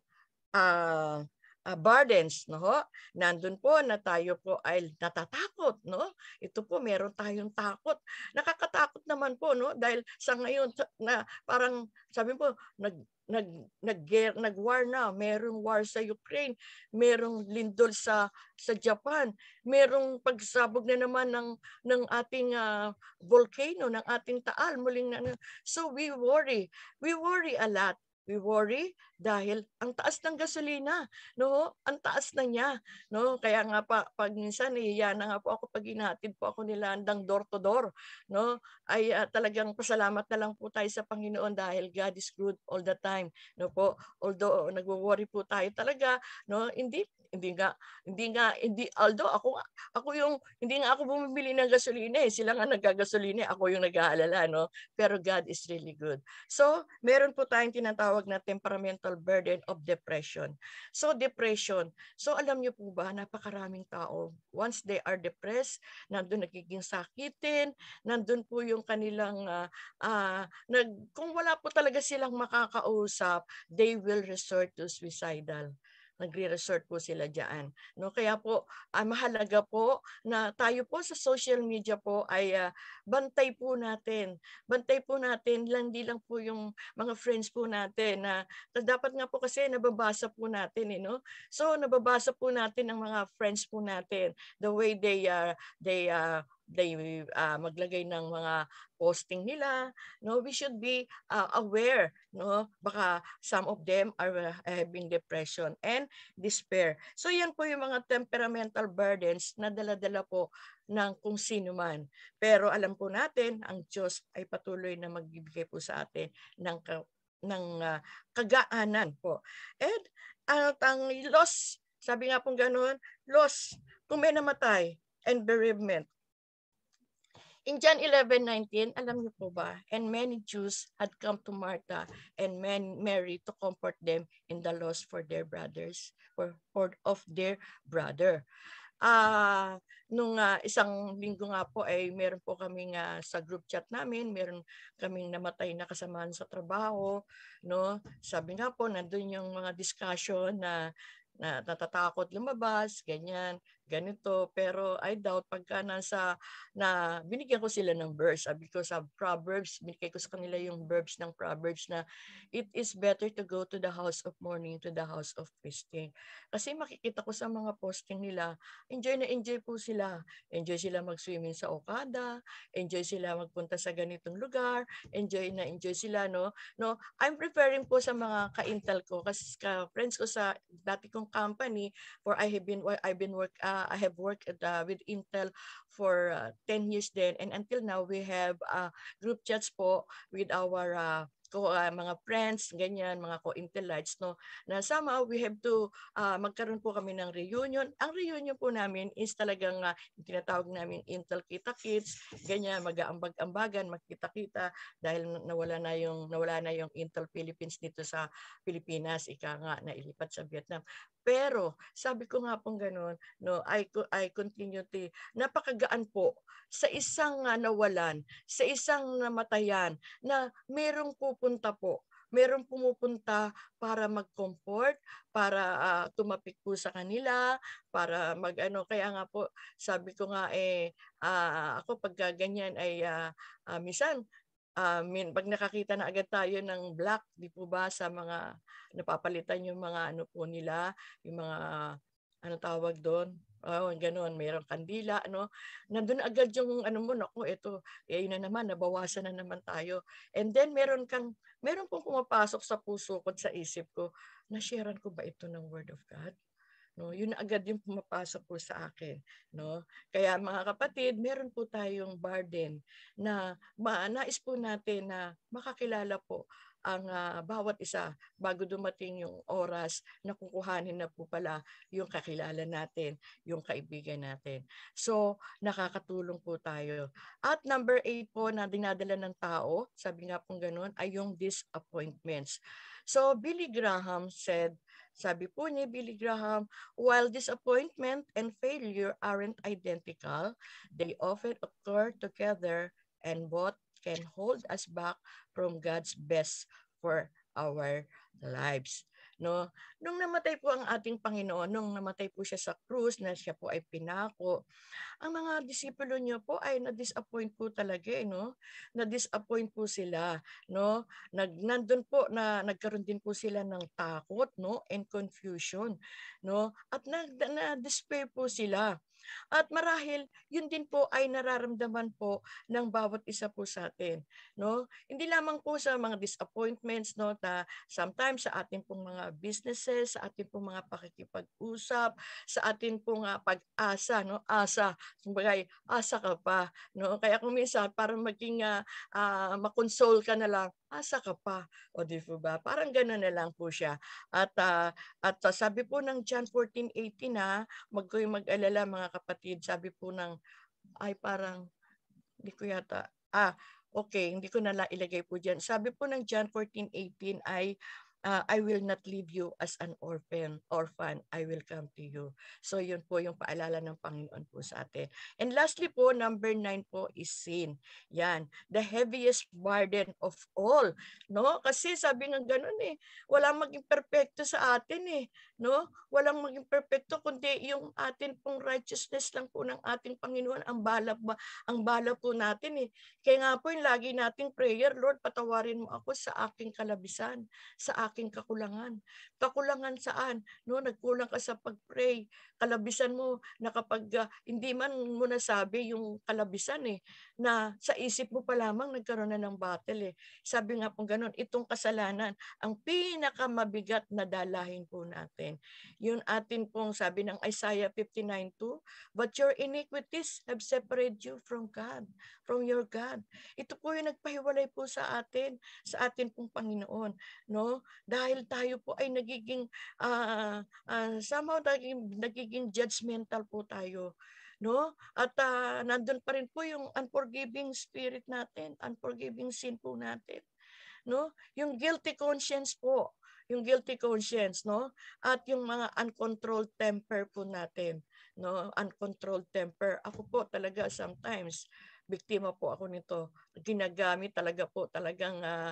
uh, uh, burdens, no? Nandun po na tayo po ay natatakot, no? Ito po meron tayong takot. Nakakatakot naman po, no? Dahil sa ngayon na parang sabi po nag nag nag nag-war na, merong war sa Ukraine, merong lindol sa sa Japan, merong pagsabog na naman ng ng ating uh, volcano, ng ating taal muling na. So we worry. We worry a lot. We worry dahil ang taas ng gasolina, no? Ang taas na niya, no? Kaya nga pa pag minsan nahiya na nga po ako pag inahatid po ako nila hanggang door to door, no? Ay uh, talagang pasalamat na lang po tayo sa Panginoon dahil God is good all the time, no po? Although nagwo-worry po tayo talaga, no? Hindi hindi nga hindi nga hindi although ako ako yung hindi nga ako bumibili ng gasolina eh, sila nga naggagasolina, ako yung nag-aalala, no? Pero God is really good. So, meron po tayong tinatawag na temperamental burden of depression. So, depression. So, alam niyo po ba, napakaraming tao, once they are depressed, nandun nagiging sakitin, nandun po yung kanilang, uh, uh, nag, kung wala po talaga silang makakausap, they will resort to suicidal. nagre-resort po sila diyan. No, kaya po uh, mahalaga po na tayo po sa social media po ay uh, bantay po natin. Bantay po natin, hindi lang po yung mga friends po natin na, na dapat nga po kasi nababasa po natin eh, no? So nababasa po natin ang mga friends po natin, the way they uh, they uh, they uh, maglagay ng mga posting nila, no, we should be uh, aware, no, baka some of them are uh, having depression and despair. So yan po yung mga temperamental burdens na dala-dala po ng kung sino man. Pero alam po natin ang Diyos ay patuloy na magbibigay po sa atin ng ng uh, kagaanan po. And uh, ang loss, sabi nga pong ganoon, loss kung may namatay and bereavement. In John eleven nineteen, alam niyo po ba, and many Jews had come to Martha and Mary to comfort them in the loss for their brothers, for, for of their brother. Ah, uh, nung uh, isang linggo nga po ay meron po kaming uh, sa group chat namin, meron kaming namatay na kasamahan sa trabaho, no? Sabi nga po nandoon yung mga discussion na na natatakot lumabas, ganyan, ganito. Pero I doubt pagka nasa, na binigyan ko sila ng verse. Sabi ko sa Proverbs, binigay ko sa kanila yung verbs ng Proverbs na it is better to go to the house of mourning to the house of feasting. Kasi makikita ko sa mga posting nila, enjoy na enjoy po sila. Enjoy sila mag-swimming sa Okada, enjoy sila magpunta sa ganitong lugar, enjoy na enjoy sila, no? No, I'm preparing po sa mga ka-intel ko, kasi ka-friends ko sa dati kong company, for I have been I've been work uh, I have worked at, uh, with Intel for uh, ten years then, and until now we have uh, group chats po with our uh, ko uh, mga friends, ganyan, mga co-Intelites, no, na somehow we have to uh, magkaroon po kami ng reunion. Ang reunion po namin is talagang uh, tinatawag namin Intel Kita Kids, ganyan, mag-aambag-ambagan, magkita-kita dahil nawala na yung nawala na yung Intel Philippines dito sa Pilipinas, ika nga na ilipat sa Vietnam. Pero sabi ko nga pong gano'n, no, I I continue to napakagaan po sa isang uh, nawalan, sa isang namatayan na merong pupunta po. Merong pumupunta para mag-comfort, para uh, tumapik po sa kanila, para mag-ano. Kaya nga po, sabi ko nga eh, uh, ako pag ganyan ay uh, uh, minsan, Uh, min, pag nakakita na agad tayo ng black, di po ba, sa mga napapalitan yung mga ano po nila, yung mga ano tawag doon, oh, ganoon, mayroong kandila, ano, nandun agad yung ano mo, naku, ito, eh, yun na naman, nabawasan na naman tayo. And then meron kang, meron pong pumapasok sa puso ko, sa isip ko, na-sharean ko ba ito ng Word of God? No, yun agad yung pumapasok po sa akin, no? Kaya mga kapatid, meron po tayong burden na nais po natin na makakilala po ang uh, bawat isa bago dumating yung oras na kukuhanin na po pala yung kakilala natin, yung kaibigan natin. So, nakakatulong po tayo. At number eight po na dinadala ng tao, sabi nga pong ganun, ay yung disappointments. So, Billy Graham said, sabi po ni Billy Graham, while disappointment and failure aren't identical, they often occur together and both can hold us back from God's best for our lives. No, nung namatay po ang ating Panginoon, nung namatay po siya sa krus, na siya po ay pinako, ang mga disipulo niyo po ay na-disappoint po talaga, eh, no? Na-disappoint po sila, no? Nag nandun po na nagkaroon din po sila ng takot, no, and confusion, no? At na, na despair po sila. At marahil yun din po ay nararamdaman po ng bawat isa po sa atin, no? Hindi lamang po sa mga disappointments, no, na sometimes sa ating pong mga businesses, sa ating pong mga pakikipag-usap, sa ating pong uh, pag-asa, no? Asa, kumbagay, asa ka pa, no? Kaya kung minsan parang maging uh, uh, makonsole ka na lang, asa ka pa, o di ba? Parang gano'n na lang po siya. At uh, at uh, sabi po ng John fourteen eighteen na, mag mag-alala mga kapatid, sabi po ng, ay parang, hindi ko yata, ah, okay, hindi ko na ilagay po dyan. Sabi po ng John fourteen eighteen ay, uh, I will not leave you as an orphan, orphan, I will come to you. So yun po yung paalala ng Panginoon po sa atin. And lastly po, number nine po is sin. Yan, the heaviest burden of all. No? Kasi sabi nga ganun eh, walang maging perfecto sa atin eh. No? Walang maging perfecto, kundi yung atin pong righteousness lang po ng ating Panginoon, ang bala, ang bala po natin eh. Kaya nga po yung lagi nating prayer, Lord, patawarin mo ako sa aking kalabisan, sa aking kakulangan. Kakulangan saan? No, nagkulang ka sa pag-pray. Kalabisan mo na kapag uh, hindi man mo nasabi yung kalabisan eh, na sa isip mo pa lamang nagkaroon na ng battle eh. Sabi nga po ganun, itong kasalanan, ang pinakamabigat na dalahin po natin. Yun atin pong sabi ng Isaiah fifty-nine two, but your iniquities have separated you from God, from your God. Ito po yung nagpahiwalay po sa atin, sa atin pong Panginoon. No? Dahil tayo po ay nagiging, uh, uh, somehow nagiging, nagiging judgmental po tayo. No? At uh, nandun pa rin po yung unforgiving spirit natin, unforgiving sin po natin. No? Yung guilty conscience po, yung guilty conscience, no? At yung mga uncontrolled temper po natin, no? Uncontrolled temper. Ako po talaga sometimes biktima po ako nito. Ginagamit talaga po talagang uh,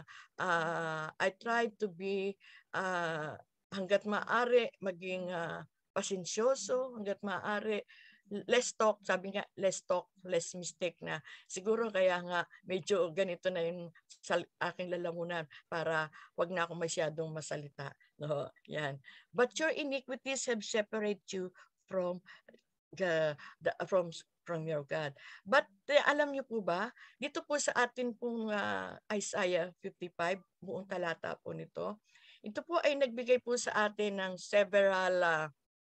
uh, I try to be uh, hanggat maaari maging uh, pasensyoso, hanggat maaari less talk, sabi nga less talk, less mistake na. Siguro kaya nga medyo ganito na yung sa aking lalamunan para wag na ako masyadong masalita. No? Yan. But your iniquities have separated you from the, the from from your God. But uh, alam niyo po ba, dito po sa atin pong uh, Isaiah fifty-five, buong talata po nito, ito po ay nagbigay po sa atin ng several uh,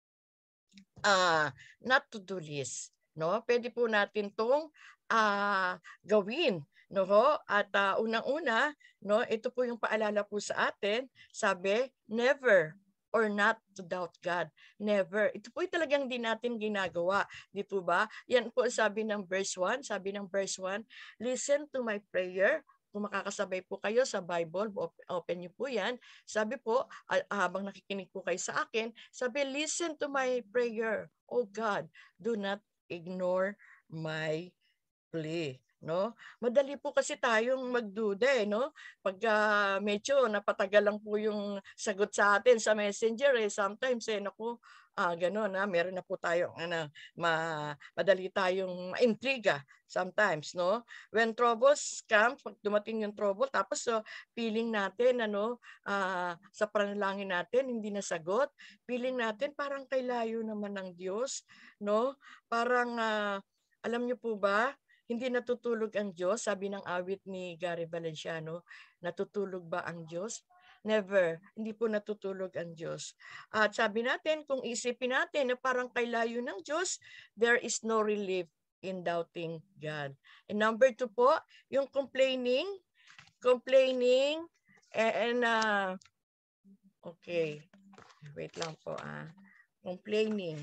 uh, not to-do list. No? Pwede po natin itong uh, gawin. No? At uh, unang-una, no, ito po yung paalala po sa atin, sabi, never or not to doubt God. Never. Ito po talagang di natin ginagawa. Di po ba? Yan po sabi ng verse one. Sabi ng verse one, listen to my prayer. Kung makakasabay po kayo sa Bible, open niyo po yan. Sabi po, habang nakikinig po kayo sa akin, sabi, listen to my prayer. Oh God, do not ignore my plea. No? Madali po kasi tayong magduda eh, no? Pag uh, medyo napatagal lang po yung sagot sa atin sa Messenger eh, sometimes eh, naku, ah, gano'n na, meron na po tayong, ano, ma, madali tayong intriga sometimes, no? When troubles come, pag dumating yung trouble, tapos so, feeling natin, ano, uh, sa panalangin natin, hindi nasagot, feeling natin parang kay layo naman ng Diyos, no? Parang, uh, alam niyo po ba, hindi natutulog ang Diyos, sabi ng awit ni Gary Valenciano, natutulog ba ang Diyos? Never, hindi po natutulog ang Diyos. At sabi natin, kung isipin natin na parang kay layo ng Diyos, there is no relief in doubting God. And number two po, yung complaining, complaining, and, uh, okay, wait lang po, ah, complaining.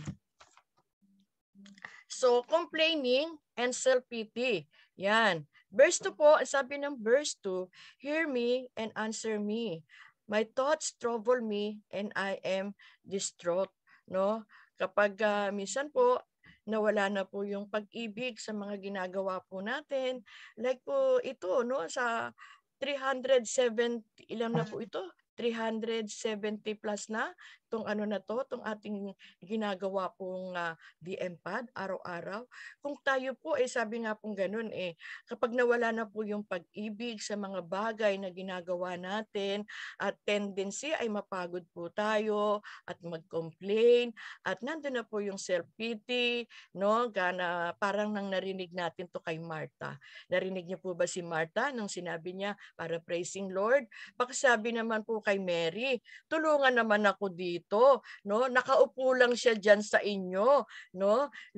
So, complaining and self-pity. Yan. Verse two po, sabi ng verse two, hear me and answer me. My thoughts trouble me and I am distraught. No? Kapag uh, minsan po, nawala na po yung pag-ibig sa mga ginagawa po natin. Like po ito, no? Sa three hundred seventy, ilan na po ito? three hundred seventy plus na tong ano na to, tong ating ginagawa pong uh, D M pad araw-araw. Kung tayo po eh sabi nga pong ganun eh, kapag nawala na po yung pag-ibig sa mga bagay na ginagawa natin at tendency ay mapagod po tayo at mag-complain at nandun na po yung self-pity, no? Gana, parang nang narinig natin to kay Martha. Narinig niyo po ba si Martha nung sinabi niya para praising Lord? Pakisabi naman po kay Mary, tulungan naman ako dito, no? Nakaupo lang siya diyan sa inyo, no? Look,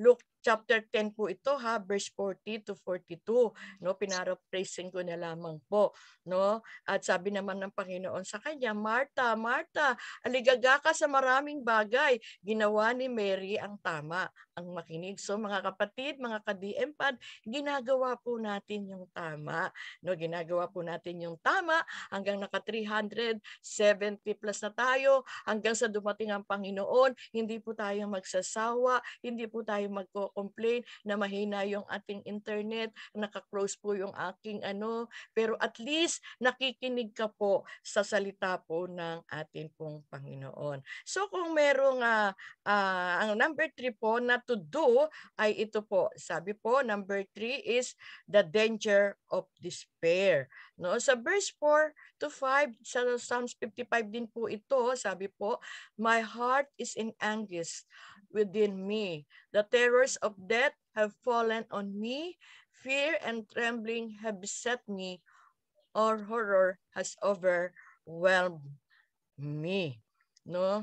chapter ten po ito ha, verse forty to forty-two, no? Pinaraphrasing ko na lamang po, no? At sabi naman ng Panginoon sa kanya, Marta, Marta, aligaga ka sa maraming bagay. Ginawa ni Mary ang tama, ang makinig. So mga kapatid, mga ka-D M pad, ginagawa po natin yung tama, no? Ginagawa po natin yung tama hanggang naka three hundred seventy plus na tayo, hanggang sa dumating ang Panginoon. Hindi po tayo magsasawa, hindi po tayo magko-complain na mahina yung ating internet, naka-close po yung aking ano, pero at least nakikinig ka po sa salita po ng ating pong Panginoon. So kung merong uh, uh, ang number three po na to do ay ito po. Sabi po, number three is the danger of despair. No, sa verse four to five sa Psalms fifty-five din po ito, sabi po, my heart is in anguish within me. The terrors of death have fallen on me. Fear and trembling have beset me. Or horror has overwhelmed me. No?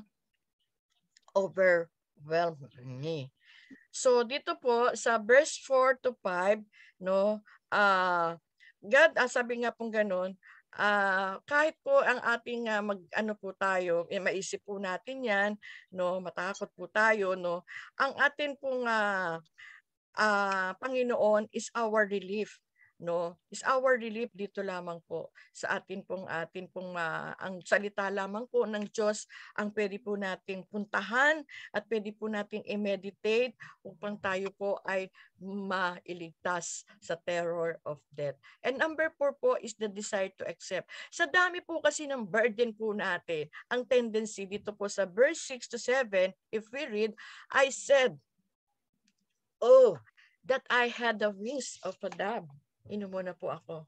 Overwhelmed me. So dito po sa verse four to five, no, ah uh, God, ah, sabi nga pong ganun, uh, kahit po ang ating uh, mag ano po tayo, eh, maisip po natin 'yan, no, matakot po tayo, no. Ang atin pong uh, uh, Panginoon is our relief, no. Is our relief dito lamang po sa atin pong atin pong uh, ang salita lamang po ng Diyos ang pwede po nating puntahan at pwede po nating i-meditate upang tayo po ay mailigtas sa terror of death. And number four po is the desire to accept. Sa dami po kasi ng burden po natin, ang tendency dito po sa verse six to seven, if we read, I said, oh, that I had the wings of a dove. Inom muna po ako.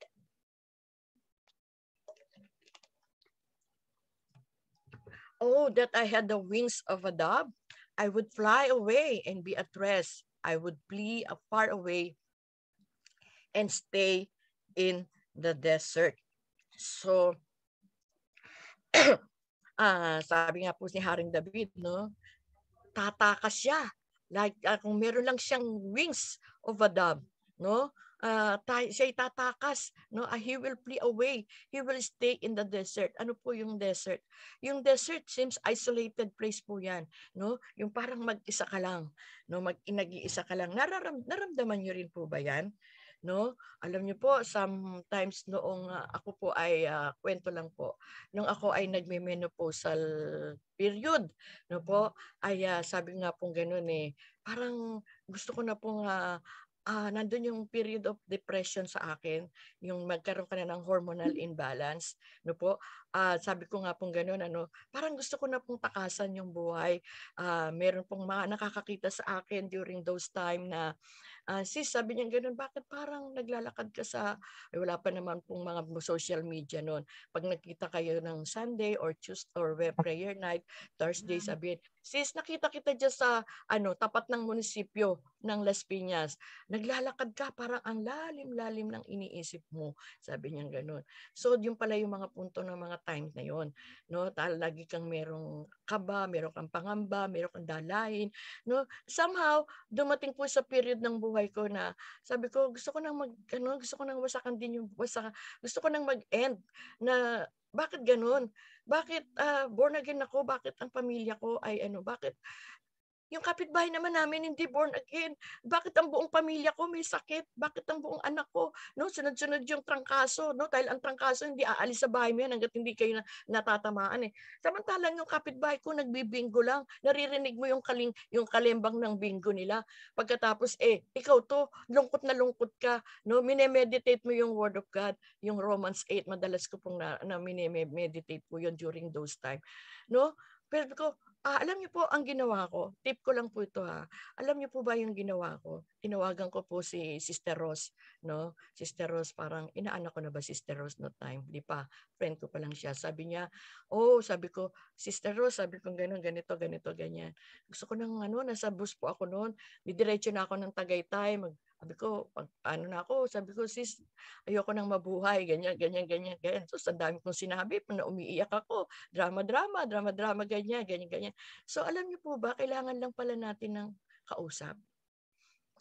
Oh, that I had the wings of a dove. I would fly away and be at rest. I would flee far away and stay in the desert. So, ah, sabi nga po si Haring David, no? Tatakas siya. Like uh, kung meron lang siyang wings of a dove, no? Uh, siya tatakas, no? Uh, he will flee away. He will stay in the desert. Ano po yung desert? Yung desert seems isolated place po yan, no? Yung parang mag-isa ka lang, no? Mag-inag-iisa ka lang. Nararam naramdaman niyo rin po ba yan? No? Alam niyo po, sometimes noong uh, ako po ay uh, kwento lang po, nung ako ay nagme-menopausal period, no po, ay uh, sabi nga pong ganoon eh, parang gusto ko na pong uh, uh, nandun yung period of depression sa akin, yung magkaroon ka na ng hormonal imbalance, no po. Uh, sabi ko nga pong ganoon, ano, parang gusto ko na pong takasan yung buhay. Uh, meron pong mga nakakakita sa akin during those time na Uh, sis, sabi niya gano'n, bakit parang naglalakad ka sa, eh, wala pa naman pong mga social media noon. Pag nakita kayo ng Sunday or Tuesday or prayer night, Thursday, sabihin, sis, nakita kita dyan sa ano, tapat ng munisipyo ng Las Piñas. Naglalakad ka, parang ang lalim-lalim ng iniisip mo. Sabi niya gano'n. So, yung pala yung mga punto ng mga time na yon, no? Tal lagi kang merong kaba, meron kang pangamba, meron kang dalahin, no? Somehow, dumating po sa period ng buhay ko na sabi ko gusto ko nang mag ano, gusto ko nang wasakan din yung wasakan, gusto ko nang mag-end na bakit ganoon? Bakit uh, born again ako? Bakit ang pamilya ko ay ano? Bakit yung kapitbahay naman namin hindi born again? Bakit ang buong pamilya ko may sakit? Bakit ang buong anak ko, no, sunod-sunod yung trangkaso, no? Dahil ang trangkaso hindi aalis sa bahay mo yan hangga't hindi kayo na, natatamaan eh. Samantalang yung kapitbahay ko nagbibingo lang, naririnig mo yung kaling yung kalembang ng bingo nila. Pagkatapos eh ikaw to, lungkot na lungkot ka, no? Mine-meditate mo yung word of God, yung Romans eight, madalas ko pong na, na mine-meditate po yun during those time, no? Pero ko, ah, alam niyo po ang ginawa ko, tip ko lang po ito ha. Alam niyo po ba yung ginawa ko? Tinawagan ko po si Sister Rose, no? Sister Rose, parang inaanak ko na ba Sister Rose no time? Di pa, friend ko pa lang siya. Sabi niya, oh, sabi ko, Sister Rose, sabi ko gano'n, ganito, ganito, ganyan. Gusto ko nang ano, nasa bus po ako noon. Didiretso na ako ng Tagaytay, mag sabi ko, pag, ano na ako, sabi ko, sis, ayoko nang mabuhay, ganyan, ganyan, ganyan, ganyan. So, sa dami kong sinabi, na umiiyak ako, drama, drama, drama, drama, ganyan, ganyan, ganyan. So, alam niyo po ba, kailangan lang pala natin ng kausap.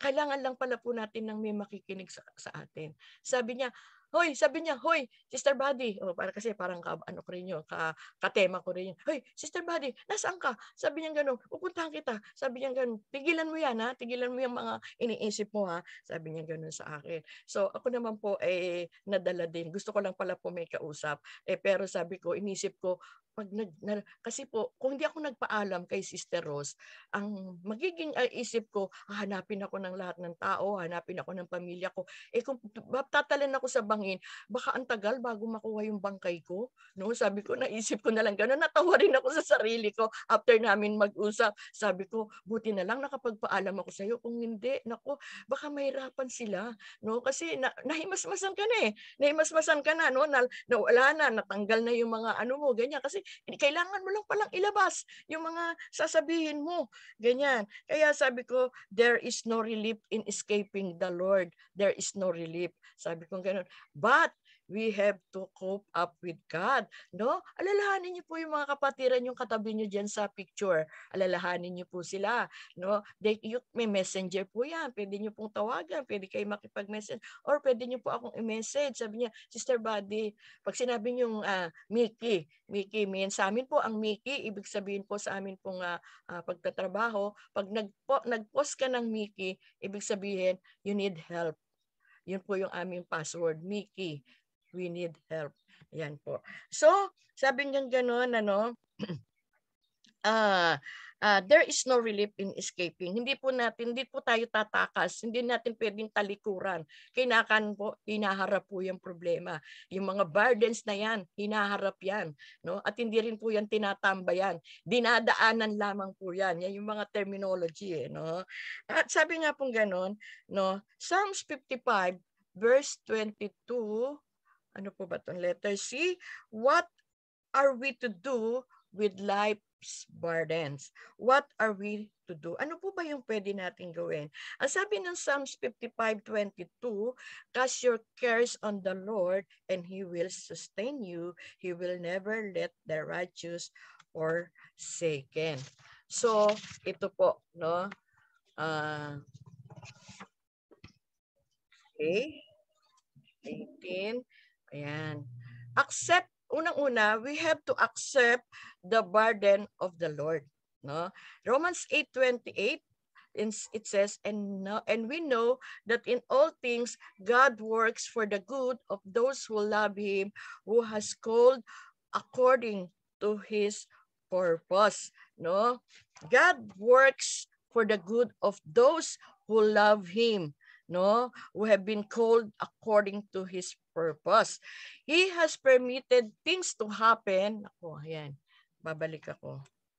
kailangan lang pala po natin ng may makikinig sa, sa atin. Sabi niya, Hoy, sabi niya, hoy, Sister Buddy. O, para kasi parang ka, ano ko rin yun, ka, katema ko rin yun. Hoy, Sister Buddy, nasaan ka? Sabi niya gano'n, pupuntahan kita. Sabi niya gano'n, tigilan mo yan ha, tigilan mo yung mga iniisip mo ha. Sabi niya gano'n sa akin. So ako naman po eh nadala din. Gusto ko lang pala po may kausap. Eh pero sabi ko, inisip ko, pag nag, na, kasi po, kung hindi ako nagpaalam kay Sister Rose, ang magiging uh, isip ko, ah, hanapin ako ng lahat ng tao, hanapin ako ng pamilya ko. Eh kung tatalin ako sa bangin, baka ang tagal bago makuha yung bangkay ko. No? Sabi ko, naisip ko na lang gano'n. Natawa rin ako sa sarili ko after namin mag-usap. Sabi ko, buti na lang nakapagpaalam ako sa iyo. Kung hindi, nako, baka mahirapan sila. No? Kasi na, nahimasmasan ka na eh. Nahimasmasan ka na. No? Na, nawala na, natanggal na yung mga ano mo, ganyan. Kasi kailangan mo lang palang ilabas yung mga sasabihin mo. Ganyan. Kaya sabi ko, there is no relief in escaping the Lord. There is no relief. Sabi ko gano'n. But we have to cope up with God. No? Alalahanin niyo po yung mga kapatiran yung katabi niyo diyan sa picture. Alalahanin niyo po sila. No? They, you, may messenger po yan. Pwede niyo pong tawagan. Pwede kayo makipag-message. Or pwede niyo po akong i-message. Sabi niya, Sister Buddy, pag sinabi niyo uh, Mickey, Mickey, may sa amin po ang Mickey, ibig sabihin po sa amin pong uh, uh, pagtatrabaho, pag nagpo, nag-post ka ng Mickey, ibig sabihin, you need help. Yun po yung aming password, Mickey. We need help. Yan po. So, sabi niya gano'n, ano, ah, uh, there is no relief in escaping. Hindi po natin, hindi po tayo tatakas. Hindi natin pwedeng talikuran. Kailangan po, hinaharap po yung problema. Yung mga burdens na yan, hinaharap yan. No? At hindi rin po yan tinatambayan. Dinadaanan lamang po yan. Yan yung mga terminology. Eh, no? At sabi nga pong gano'n, no? Psalms fifty-five, verse twenty-two, ano po ba itong letter C? What are we to do with life's burdens? What are we to do? Ano po ba yung pwede natin gawin? Ang sabi ng Psalms fifty-five twenty-two, cast your cares on the Lord and He will sustain you. He will never let the righteous forsaken. So, ito po, no? Uh, okay. eighteen. Ayan. Accept, unang-una, we have to accept the burden of the Lord. No? Romans eight twenty-eight, it says, and, no, and we know that in all things, God works for the good of those who love Him, who has called according to His purpose. No? God works for the good of those who love Him, no, who have been called according to His purpose. He has permitted things to happen. Ako, ayan, babalik ako.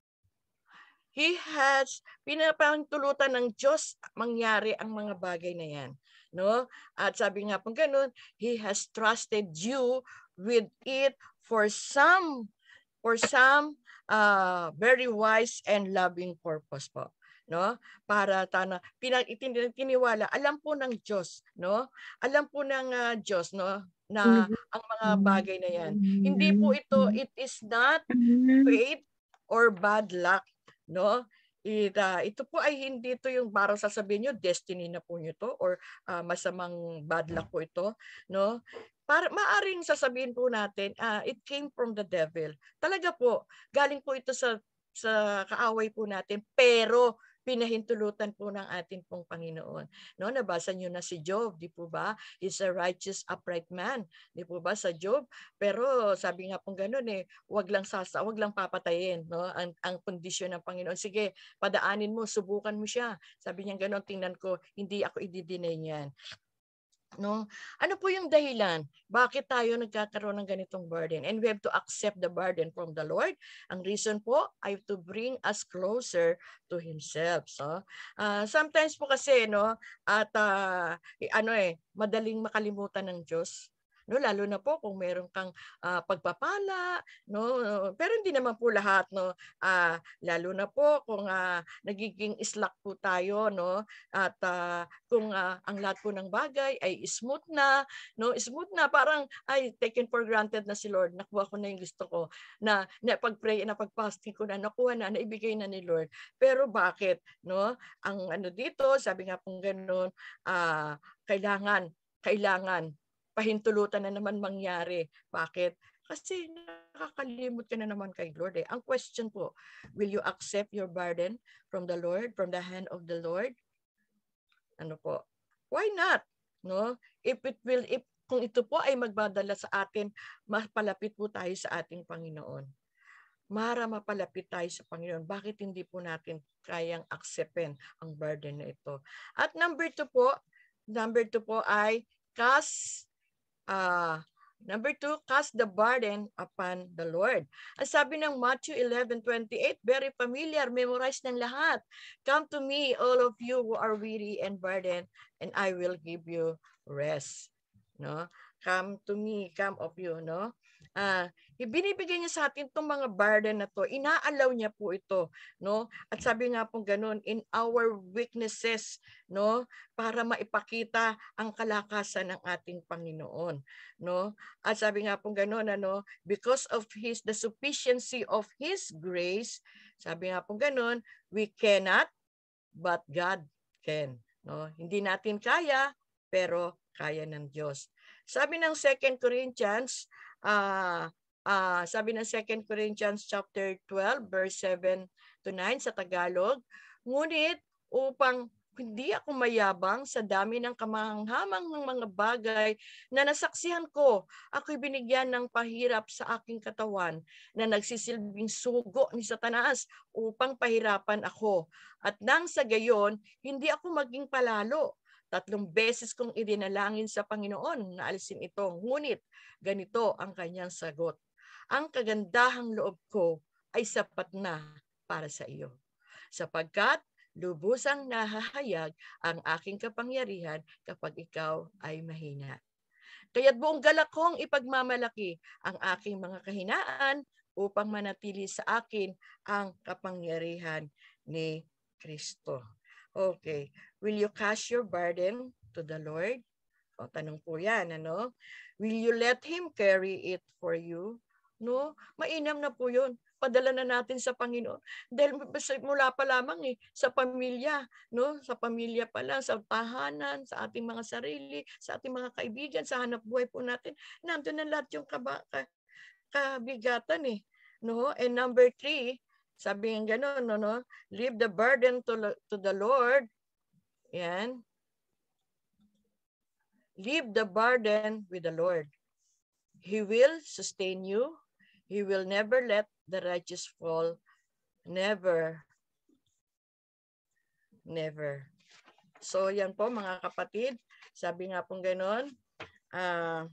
He has, pinapangtulutan ng Diyos mangyari ang mga bagay na yan. No? At sabi nga pong ganun, He has trusted you with it for some, for some uh, very wise and loving purpose po. No, para tana pinag tiniwala, alam po ng Diyos, no, alam po ng uh, Diyos, no, na ang mga bagay na yan, hindi po ito, it is not fate or bad luck, no. It, uh, ito po ay hindi ito yung parang sasabihin nyo destiny na po nyo to or uh, masamang bad luck po ito, no. Para maaring sasabihin po natin, uh, it came from the devil. Talaga po, galing po ito sa sa kaaway po natin, pero pinahintulutan po ng ating pong Panginoon. No, nabasa niyo na si Job, di po ba? He's a righteous, upright man. Di po ba sa Job? Pero sabi nga pong gano'n eh, wag lang sasa, wag lang papatayin, no? Ang ang kondisyon ng Panginoon. Sige, padaanin mo, subukan mo siya. Sabi niya gano'n, tingnan ko, hindi ako i-deny niyan. No? Ano po yung dahilan? Bakit tayo nagkakaroon ng ganitong burden? And we have to accept the burden from the Lord. Ang reason po ay to bring us closer to Himself. So, uh, sometimes po kasi, no, at uh, ano eh, madaling makalimutan ng Diyos. no, lalo na po kung meron kang uh, pagpapala, no, pero hindi naman po lahat, no, uh, lalo na po kung uh, nagiging slack po tayo, no, at uh, kung uh, ang lahat po ng bagay ay smooth na, no, smooth na, parang ay taken for granted na si Lord, nakuha ko na yung gusto ko, na, na pag-pray, na pag-fasting ko na, nakuha na, naibigay na ni Lord. Pero bakit, no, ang ano dito, sabi nga pong ganun, uh, kailangan, kailangan, pahintulutan na naman mangyari. Bakit? Kasi nakakalimot ka na naman kay Lord eh. Ang question po, will you accept your burden from the Lord, from the hand of the Lord? Ano po? Why not? No? If it will, if kung ito po ay magbadala sa atin, mas palapit po tayo sa ating Panginoon. Mara mapalapit tayo sa Panginoon. Bakit hindi po natin kayang acceptin ang burden na ito? At number two po, number two po ay cast, uh, number two, cast the burden upon the Lord. Ang sabi ng Matthew eleven twenty-eight, very familiar, memorize ng lahat. Come to me, all of you who are weary and burdened, and I will give you rest. No? Come to me, come of you, no? Ah, uh, ibinibigay niya sa atin itong mga burden na to. Inaalaw niya po ito, no? At sabi nga po ganun, in our weaknesses, no, para maipakita ang kalakasan ng ating Panginoon, no? At sabi nga po ganun, ano, because of his the sufficiency of his grace, sabi nga po ganun, we cannot but God can, no? Hindi natin kaya, pero kaya ng Diyos. Sabi ng Second Corinthians, uh, uh, sabi ng Second Corinthians chapter twelve, verse seven to nine sa Tagalog, ngunit upang hindi ako mayabang sa dami ng kamanghamang ng mga bagay na nasaksihan ko, ako'y binigyan ng pahirap sa aking katawan na nagsisilbing sugo ni Satanas upang pahirapan ako. At nang sa gayon, hindi ako maging palalo. Tatlong beses kong idinalangin sa Panginoon na alisin ito. Ngunit ganito ang kanyang sagot. Ang kagandahang loob ko ay sapat na para sa iyo. Sapagkat lubusang nahahayag ang aking kapangyarihan kapag ikaw ay mahina. Kaya't buong galak kong ipagmamalaki ang aking mga kahinaan upang manatili sa akin ang kapangyarihan ni Kristo. Okay. Will you cast your burden to the Lord? O, tanong po yan, ano? Will you let Him carry it for you? No? Mainam na po yun. Padala na natin sa Panginoon. Dahil mula pa lamang eh, sa pamilya, no? Sa pamilya pa lang, sa tahanan, sa ating mga sarili, sa ating mga kaibigan, sa hanap buhay po natin, nandun na lahat yung kaba, ka, kabigatan eh. No? And number three, sabi ng gano'n, no, no? Leave the burden to, to the Lord. Yan. Leave the burden with the Lord. He will sustain you. He will never let the righteous fall. Never. Never. So, yan po mga kapatid. Sabi nga pong gano'n, uh,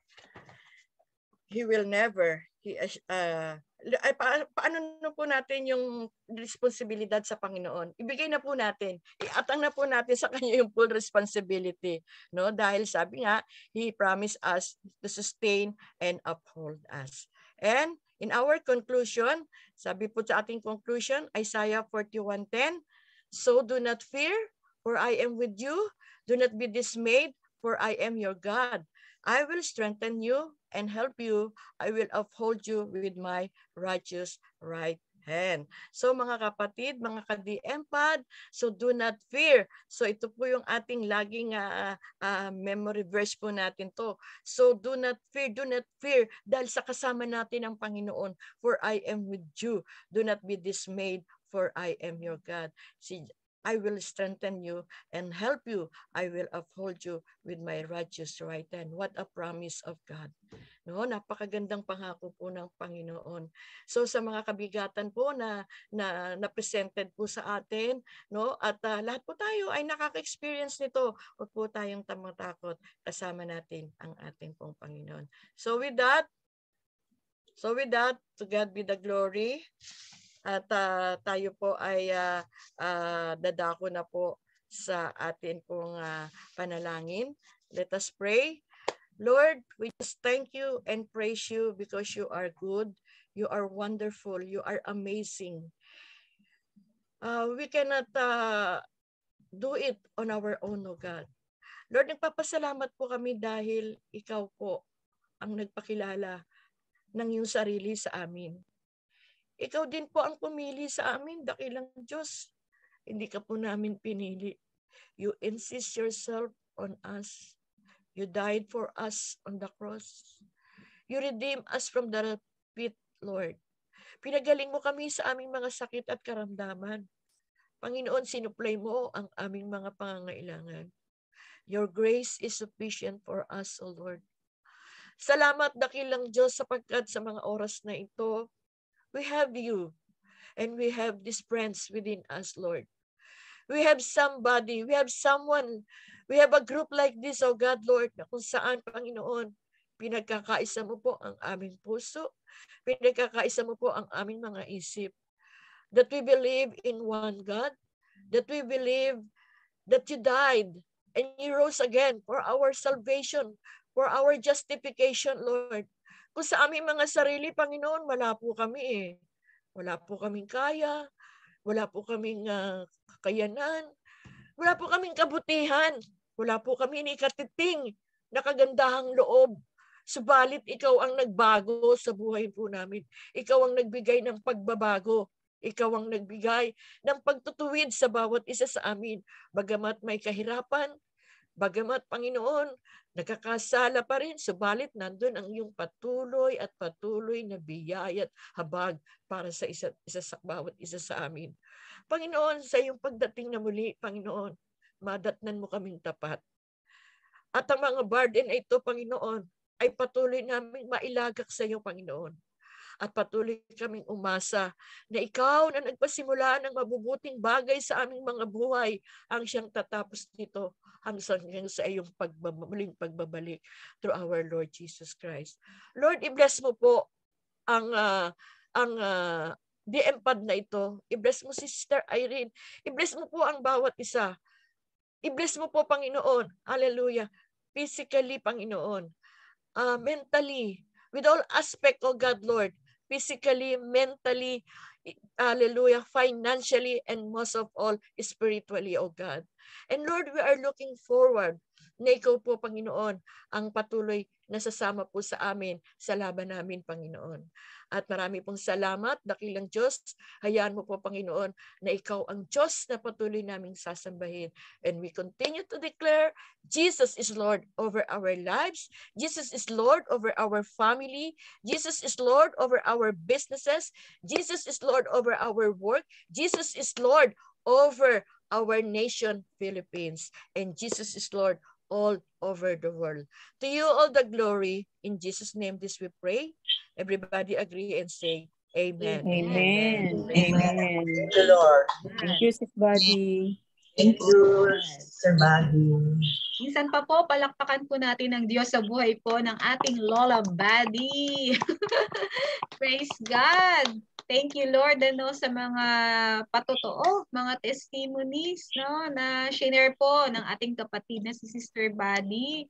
He will never, he, uh, ay, pa, paano na po natin yung responsibilidad sa Panginoon? Ibigay na po natin. Iatang na po natin sa Kanya yung full responsibility. No? Dahil sabi nga, He promised us to sustain and uphold us. And in our conclusion, sabi po sa ating conclusion, Isaiah forty-one ten, so do not fear, for I am with you. Do not be dismayed, for I am your God. I will strengthen you and help you. I will uphold you with my righteous right hand. So mga kapatid, mga ka-D M P A D, so do not fear. So ito po yung ating laging uh, uh, memory verse po natin to. So do not fear, do not fear, dahil sa kasama natin ang Panginoon. For I am with you. Do not be dismayed, for I am your God. Si I will strengthen you and help you. I will uphold you with my righteous right hand. What a promise of God. No, napakagandang pangako po ng Panginoon. So sa mga kabigatan po na na, na presented po sa atin, no, at uh, lahat po tayo ay nakaka-experience nito. Huwag po tayong tamatakot, kasama natin ang ating pong Panginoon. So with that, so with that, to God be the glory. At uh, tayo po ay uh, uh, dadako na po sa atin pong uh, panalangin. Let us pray. Lord, we just thank you and praise you because you are good, you are wonderful, you are amazing. Uh, we cannot uh, do it on our own, O God. Lord, nagpapasalamat po kami dahil ikaw po ang nagpakilala ng iyong sarili sa amin. Ikaw din po ang pumili sa amin, dakilang Diyos. Hindi ka po namin pinili. You insist yourself on us. You died for us on the cross. You redeemed us from the pit, Lord. Pinagaling mo kami sa aming mga sakit at karamdaman. Panginoon, sinuplay mo ang aming mga pangangailangan. Your grace is sufficient for us, O Lord. Salamat, dakilang Diyos, sapagkat sa mga oras na ito, we have you and we have these friends within us, Lord. We have somebody, we have someone, we have a group like this, oh God, Lord, na kung saan, Panginoon, pinagkakaisa mo po ang aming puso, pinagkakaisa mo po ang aming mga isip. That we believe in one God, that we believe that you died and you rose again for our salvation, for our justification, Lord. Kung sa aming mga sarili, Panginoon, wala po kami eh. Wala po kaming kaya, wala po kaming uh, kakayanan, wala po kaming kabutihan, wala po kami ni katiting na kagandahang loob. Subalit ikaw ang nagbago sa buhay po namin. Ikaw ang nagbigay ng pagbabago. Ikaw ang nagbigay ng pagtutuwid sa bawat isa sa amin. Bagamat may kahirapan, bagamat, Panginoon, nagkakasala pa rin, subalit nandun ang iyong patuloy at patuloy na biyaya at habag para sa isa, isa sa bawat isa sa amin. Panginoon, sa iyong pagdating na muli, Panginoon, madatnan mo kaming tapat. At ang mga burden na ito, Panginoon, ay patuloy namin mailagak sa iyo, Panginoon. At patuloy kaming umasa na ikaw na nagpasimula ng mabubuting bagay sa aming mga buhay ang siyang tatapos nito hanggang sa iyong pagbabaling pagbabalik through our Lord Jesus Christ. Lord, i-bless mo po ang uh, ang uh, D M P A D na ito. I-bless mo si Sister Irene. I-bless mo po ang bawat isa. I-bless mo po, Panginoon. Hallelujah. Physically, Panginoon. Uh, mentally, with all aspect, oh God, Lord. Physically, mentally, hallelujah, financially, and most of all, spiritually, oh God. And Lord, we are looking forward na ikaw po, Panginoon, ang patuloy na sasama po sa amin sa laban namin, Panginoon. At marami pong salamat, dakilang Diyos. Hayaan mo po, Panginoon, na ikaw ang Diyos na patuloy naming sasambahin. And we continue to declare, Jesus is Lord over our lives. Jesus is Lord over our family. Jesus is Lord over our businesses. Jesus is Lord over our work. Jesus is Lord over our nation, Philippines. And Jesus is Lord all over the world. To you all the glory. In Jesus' name this we pray. Everybody agree and say amen. Amen. Amen. Amen. Thank you, Lord. Thank you, Sis Buddy. Thank you, Sister Maggie. Minsan pa po, palakpakan po natin ang Diyos sa buhay po ng ating Lola Buddy. Praise God! Thank you, Lord, ano, sa mga patotoo, mga testimonies, no, na share po ng ating kapatid na si Sister Buddy.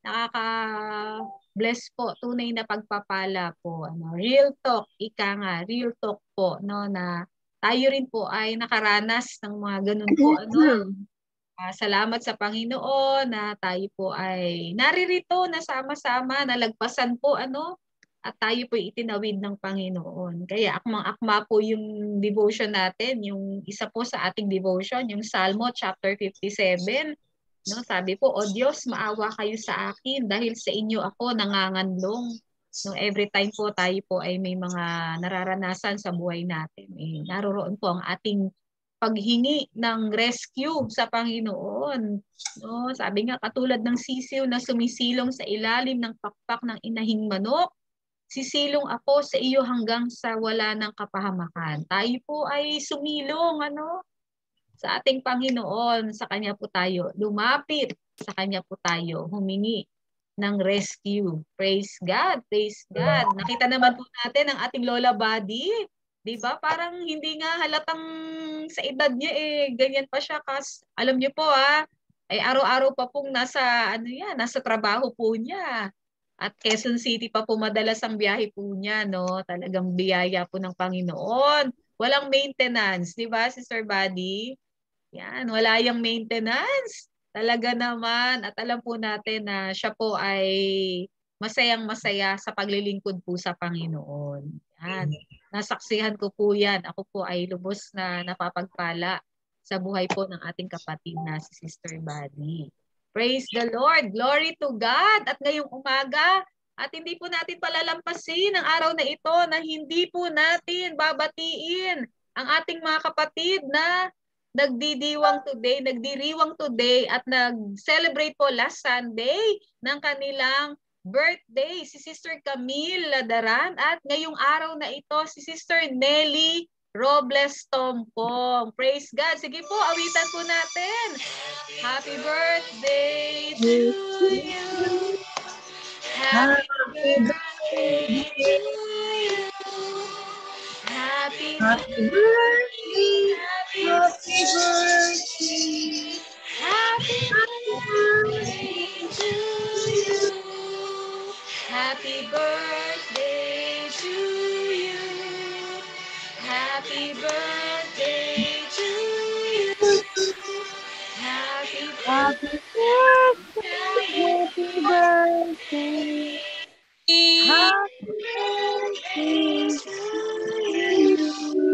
Nakaka-bless po, tunay na pagpapala po. Ano, real talk, ika nga, real talk po, no, na tayo rin po ay nakaranas ng mga ganun po, ano. Uh, salamat sa Panginoon na tayo po ay naririto, nasama-sama, nalagpasan po, ano, at tayo po itinawid ng Panginoon. Kaya akmang-akma po yung devotion natin, yung isa po sa ating devotion, yung Salmo chapter fifty-seven. No, sabi po, "O Diyos, maawa kayo sa akin dahil sa inyo ako nanganganlong." No, every time po tayo po ay may mga nararanasan sa buhay natin. Eh, naroroon po ang ating paghingi ng rescue sa Panginoon. No, sabi nga, katulad ng sisiw na sumisilong sa ilalim ng pakpak ng inahing manok, sisilong ako sa iyo hanggang sa wala ng kapahamakan. Tayo po ay sumilong, ano, sa ating Panginoon. Sa Kanya po tayo lumapit. Sa Kanya po tayo humingi ng rescue. Praise God. Praise God. Nakita naman po natin ang ating Lola Buddy. Diba? Parang hindi nga halatang sa edad niya eh. Ganyan pa siya. Kas, alam niyo po ah, ay araw-araw pa pong nasa, ano yan, nasa trabaho po niya. At Quezon City pa po madalas ang biyahe po niya, no? Talagang biyaya po ng Panginoon. Walang maintenance, di ba, Sister Buddy? Yan, wala yung maintenance. Talaga naman. At alam po natin na siya po ay masayang masaya sa paglilingkod po sa Panginoon. Yan. Nasaksihan ko po yan. Ako po ay lubos na napapagpala sa buhay po ng ating kapatid na si Sister Buddy. Praise the Lord. Glory to God. At ngayong umaga, at hindi po natin palalampasin ang araw na ito na hindi po natin babatiin ang ating mga kapatid na nagdidiwang today, nagdiriwang today at nag-celebrate po last Sunday ng kanilang birthday, si Sister Camille Ladaran, at ngayong araw na ito si Sister Nelly Robles Tompong. Praise God. Sige po, awitan po natin. Happy birthday to you. Happy birthday to you. Happy birthday. Happy birthday. Happy birthday to you. Happy birthday to you. Happy birthday to you. Happy Happy birthday. birthday. Happy birthday to you.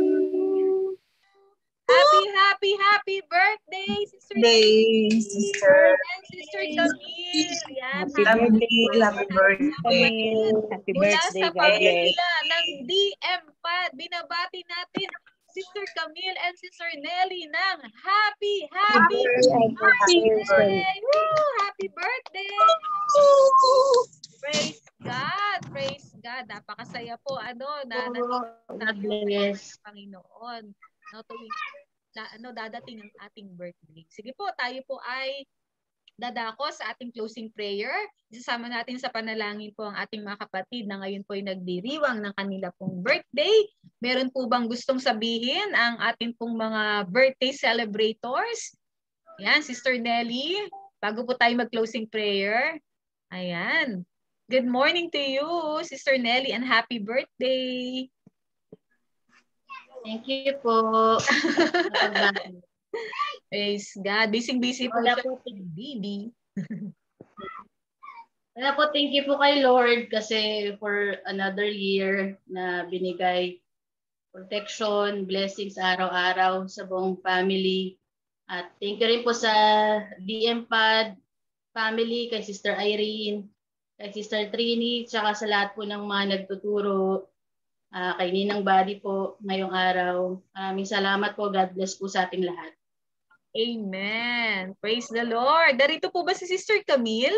Happy, happy, happy birthday, Sister Day, sister. and Sister Camille. Yan, Happy Happy birthday. happy birthday. Happy Mula birthday, sa God bless. pamilya ng D M P A D, binabati natin Sister Camille and Sister Nelly ng happy, happy birthday! Woo! Happy birthday! Praise God! Praise God! Napakasaya po ano na God bless. ng Panginoon. No, tuwing na, ano, dadating ang ating birthday. Sige po, tayo po ay dadako sa ating closing prayer. Isasama natin sa panalangin po ang ating mga kapatid na ngayon po ay nagdiriwang ng kanila pong birthday. Meron po bang gustong sabihin ang ating pong mga birthday celebrators? Ayan, Sister Nelly, bago po tayo mag-closing prayer. Ayan. Good morning to you, Sister Nelly, and happy birthday. Thank you po. Praise God. Busy-busy po Wala siya. po, Bibi. Wala po, thank you po kay Lord kasi for another year na binigay protection, blessings araw-araw sa buong family. At thank you rin po sa D M P A D family, kay Sister Irene, kay Sister Trini, tsaka sa lahat po ng mga nagtuturo. Uh, kay Ninang Buddy po ngayong araw. Maraming salamat po. God bless po sa ating lahat. Amen. Praise the Lord. Darito po ba si Sister Camille?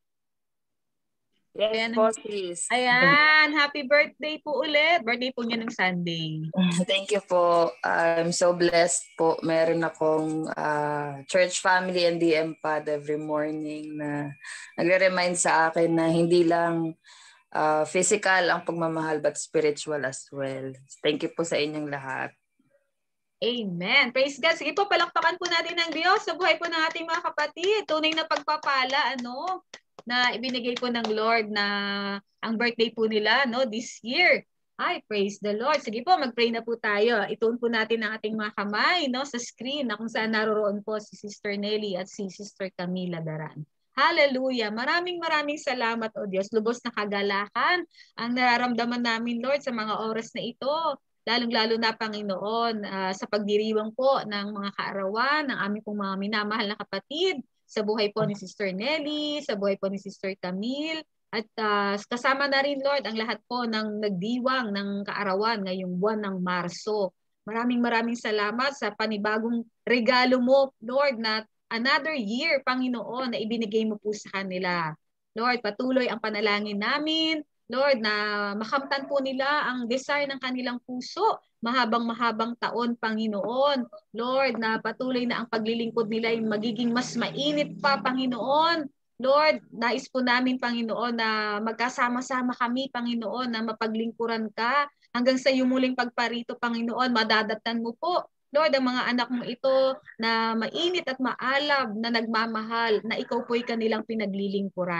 Yes Ayan. po, sis. Ayan. Happy birthday po ulit. Birthday po niya ng Sunday. Thank you po. I'm so blessed po. Meron akong uh, church family and D M P A D every morning na nagre-remind sa akin na hindi lang Uh, physical ang pagmamahal but spiritual as well. Thank you po sa inyong lahat. Amen. Praise God. Sige po, palakpakan po natin ng Diyos sa buhay po ng ating mga kapatid. Tunay na pagpapala, ano, na ibinigay po ng Lord na ang birthday po nila, no, this year. Ay, praise the Lord. Sige po, mag-pray na po tayo. Ituon po natin ang ating mga kamay, no, sa screen na kung saan naroroon po si Sister Nelly at si Sister Camila Daran. Hallelujah. Maraming maraming salamat, O Diyos. Lubos na kagalakan ang nararamdaman namin, Lord, sa mga oras na ito. Lalong-lalo na, Panginoon, uh, sa pagdiriwang po ng mga kaarawan, ng aming pong mga minamahal na kapatid, sa buhay po ni Sister Nelly, sa buhay po ni Sister Camille, at uh, kasama na rin, Lord, ang lahat po ng nagdiwang ng kaarawan ngayong buwan ng Marso. Maraming maraming salamat sa panibagong regalo mo, Lord, na another year, Panginoon, na ibinigay mo po sa kanila. Lord, patuloy ang panalangin namin. Lord, na makamtan po nila ang desire ng kanilang puso. Mahabang-mahabang taon, Panginoon. Lord, na patuloy na ang paglilingkod nila ay magiging mas mainit pa, Panginoon. Lord, nais po namin, Panginoon, na magkasama-sama kami, Panginoon, na mapaglingkuran ka. Hanggang sa iyong muling pagparito, Panginoon, madadatan mo po, Lord, ang mga anak mo ito na mainit at maalab na nagmamahal, na ikaw po'y kanilang pinaglilingkuran.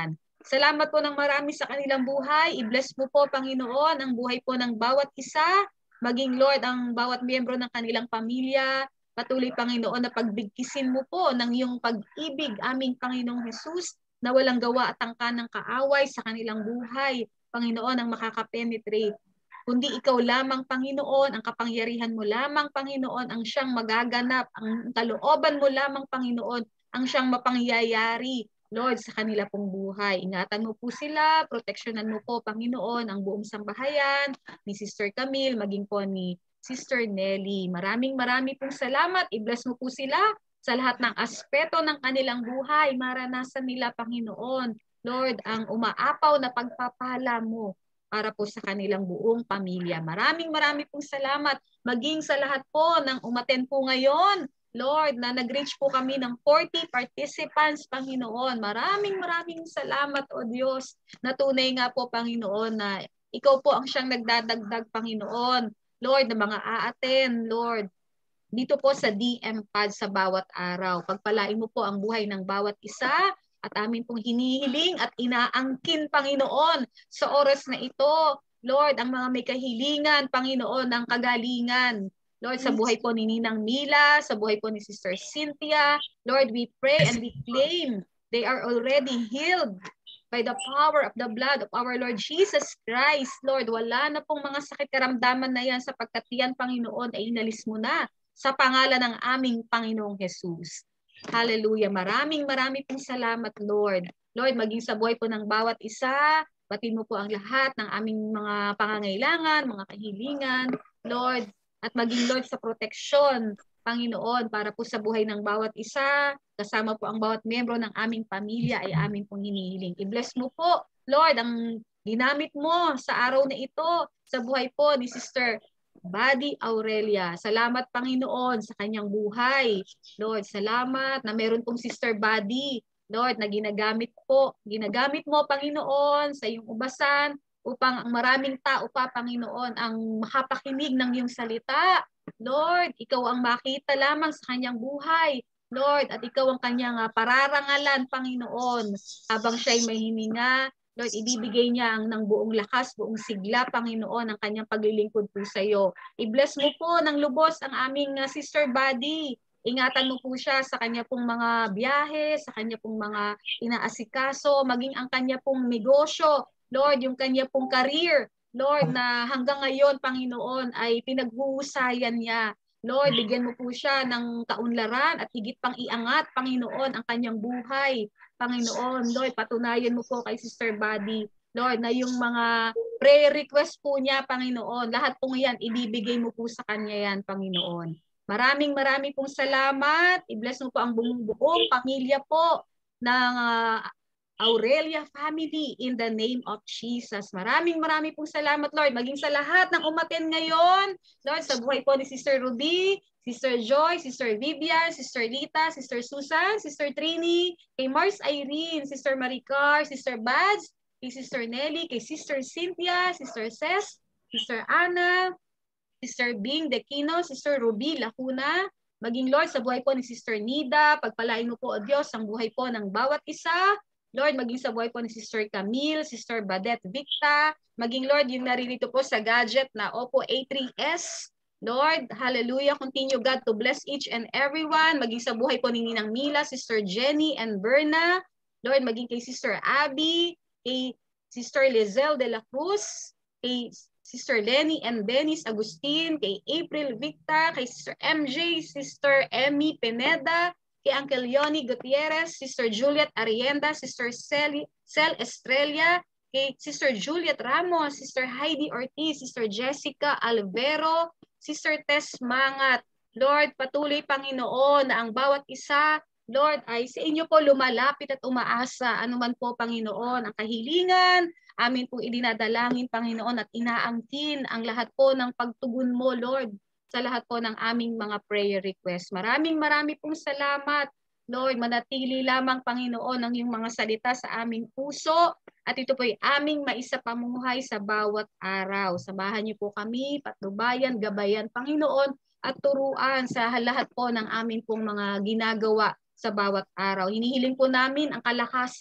Salamat po ng marami sa kanilang buhay. I-bless mo po, Panginoon, ang buhay po ng bawat isa, maging Lord ang bawat miyembro ng kanilang pamilya. Patuloy, Panginoon, na pagbigkisin mo po ng iyong pag-ibig, aming Panginoong Jesus, na walang gawa at tangka ng kaaway sa kanilang buhay. Panginoon, ang makakapenetrate. Kundi ikaw lamang, Panginoon, ang kapangyarihan mo lamang, Panginoon, ang siyang magaganap, ang kalooban mo lamang, Panginoon, ang siyang mapangyayari, Lord, sa kanila pong buhay. Ingatan mo po sila, proteksyonan mo po, Panginoon, ang buong sambahayan, ni Sister Camille, maging po ni Sister Nelly. Maraming marami pong salamat. I-bless mo po sila sa lahat ng aspeto ng kanilang buhay. Maranasan nila, Panginoon, Lord, ang umaapaw na pagpapala mo para po sa kanilang buong pamilya. Maraming marami pong salamat. Maging sa lahat po ng umaten po ngayon, Lord, na nag-reach po kami ng forty participants, Panginoon. Maraming maraming salamat, O Diyos, na tunay nga po, Panginoon, na ikaw po ang siyang nagdadagdag, Panginoon. Lord, na mga aaten, Lord, dito po sa D M P A D sa bawat araw. Pagpalain mo po ang buhay ng bawat isa at amin pong hinihiling at inaangkin, Panginoon, sa oras na ito. Lord, ang mga may kahilingan, Panginoon, ng kagalingan. Lord, sa buhay po ni Ninang Mila, sa buhay po ni Sister Cynthia, Lord, we pray and we claim they are already healed by the power of the blood of our Lord Jesus Christ. Lord, wala na pong mga sakit karamdaman na yan sapagkat yan, Panginoon, ay inalis mo na sa pangalan ng aming Panginoong Jesus. Hallelujah. Maraming maraming pong salamat, Lord. Lord, maging sa buhay po ng bawat isa, batin mo po ang lahat ng aming mga pangangailangan, mga kahilingan, Lord, at maging, Lord, sa proteksyon, Panginoon, para po sa buhay ng bawat isa, kasama po ang bawat miyembro ng aming pamilya ay amin pong hinihiling. I-bless mo po, Lord, ang ginamit mo sa araw na ito sa buhay po ni Sister Buddy Aurelia. Salamat, Panginoon, sa kanyang buhay. Lord, salamat na meron pong Sister Buddy, Lord, na ginagamit po, ginagamit mo, Panginoon, sa iyong ubasan, upang ang maraming tao pa, Panginoon, ang makapakinig ng iyong salita. Lord, ikaw ang makita lamang sa kanyang buhay. Lord, at ikaw ang kanyang uh, pararangalan, Panginoon. Habang siya'y may hininga, Lord, ibibigay niya ang ng buong lakas, buong sigla, Panginoon, ang kanyang paglilingkod po sa iyo. I-bless mo po ng lubos ang aming uh, Sister Buddy. Ingatan mo po siya sa kanya pong mga biyahe, sa kanya pong mga inaasikaso, maging ang kanya pong negosyo, Lord, yung kanya pong career, Lord, na hanggang ngayon, Panginoon, ay pinaghuhusayan niya. Lord, bigyan mo po siya ng kaunlaran at higit pang iangat, Panginoon, ang kanyang buhay. Panginoon, Lord, patunayan mo po kay Sister Buddy, Lord, na yung mga prayer request po niya, Panginoon, lahat po yan, ibibigay mo po sa kanya yan, Panginoon. Maraming maraming pong salamat. I-bless mo po ang buong buong pamilya po ng uh, Aurelia family in the name of Jesus. Maraming maraming pong salamat, Lord. Maging sa lahat ng umaten ngayon, Lord, sa buhay po ni Sister Ruby, Sister Joy, Sister Vivian, Sister Lita, Sister Susan, Sister Trini, kay Mars Irene, Sister Maricar, Sister Bads, kay Sister Nelly, kay Sister Cynthia, Sister Ces, Sister Anna, Sister Bing Dequino, Sister Ruby Lacuna, maging Lord sa buhay po ni Sister Nida, pagpalain mo po o Diyos ang buhay po ng bawat isa. Lord, maging sa buhay po ni Sister Camille, Sister Badet Victa, maging Lord yung naririto po sa gadget na Oppo A three S. Lord, hallelujah, continue God to bless each and everyone. Maging sa buhay po ni Ninang Mila, Sister Jenny and Berna. Lord, maging kay Sister Abby, kay Sister Lizelle de la Cruz, kay Sister Lenny and Dennis Agustin, kay April Victa, kay Sister M J, Sister Emmy Pineda, kay Uncle Yoni Gutierrez, Sister Juliet Arienda, Sister Cel, Cel Estrella, kay Sister Juliet Ramos, Sister Heidi Ortiz, Sister Jessica Alvero, Sister Tess Mangat. Lord, patuloy, Panginoon, na ang bawat isa, Lord, ay sa inyo po lumalapit at umaasa. Ano man po, Panginoon, ang kahilingan, amin po idinadalangin, Panginoon, at inaangkin ang lahat po ng pagtugon mo, Lord, sa lahat po ng aming mga prayer requests. Maraming marami pong salamat. Lord, manatili lamang, Panginoon, ang iyong mga salita sa aming puso at ito po ay aming maisapamuhay sa bawat araw. Samahan niyo po kami, patnubayan, gabayan, Panginoon, at turuan sa lahat po ng amin pong mga ginagawa sa bawat araw. Hinihiling po namin ang kalakasan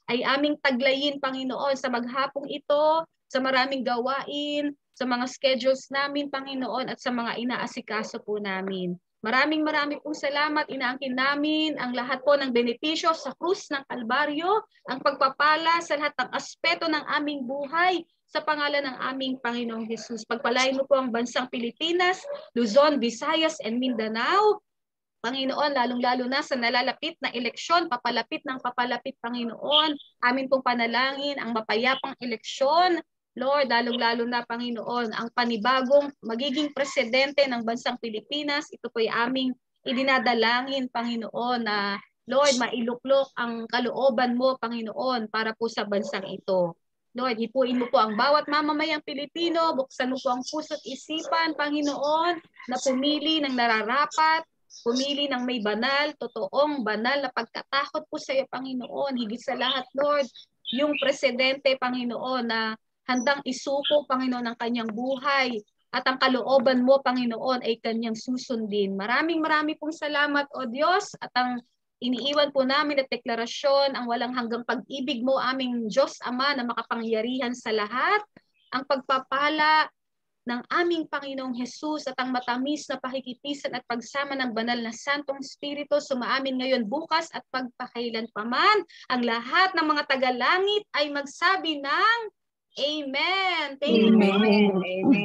ay aming taglayin, Panginoon, sa maghapong ito, sa maraming gawain, sa mga schedules namin, Panginoon, at sa mga inaasikaso po namin. Maraming maraming pong salamat. Inaangkin namin ang lahat po ng benepisyo sa krus ng Kalbaryo, ang pagpapala sa lahat ng aspeto ng aming buhay sa pangalan ng aming Panginoong Hesus. Pagpalain mo po ang bansang Pilipinas, Luzon, Visayas, and Mindanao. Panginoon, lalong-lalo na sa nalalapit na eleksyon, papalapit ng papalapit, Panginoon. Amin pong panalangin ang mapayapang eleksyon. Lord, lalong-lalo na, Panginoon, ang panibagong magiging presidente ng bansang Pilipinas. Ito po'y aming idinadalangin, Panginoon, na Lord, mailuklok ang kalooban mo, Panginoon, para po sa bansang ito. Lord, hipuin mo po ang bawat mamamayang Pilipino, buksan mo po ang puso't isipan, Panginoon, na pumili ng nararapat, pumili ng may banal, totoong banal na pagkatakot po sa iyo, Panginoon. Higit sa lahat, Lord, yung presidente, Panginoon, na handang isuko, Panginoon, ang kanyang buhay at ang kalooban mo, Panginoon, ay kanyang susundin. Maraming maraming pong salamat, O Diyos, at ang iniiwan po namin at deklarasyon, ang walang hanggang pag-ibig mo, aming Diyos Ama na makapangyarihan sa lahat, ang pagpapala ng aming Panginoong Hesus at ang matamis na pakikipisan at pagsama ng banal na Santong Espiritu sumaamin ngayon, bukas at pagpakailan paman. Ang lahat ng mga tagalangit ay magsabi ng Amen. Thank you, Lord. Amen.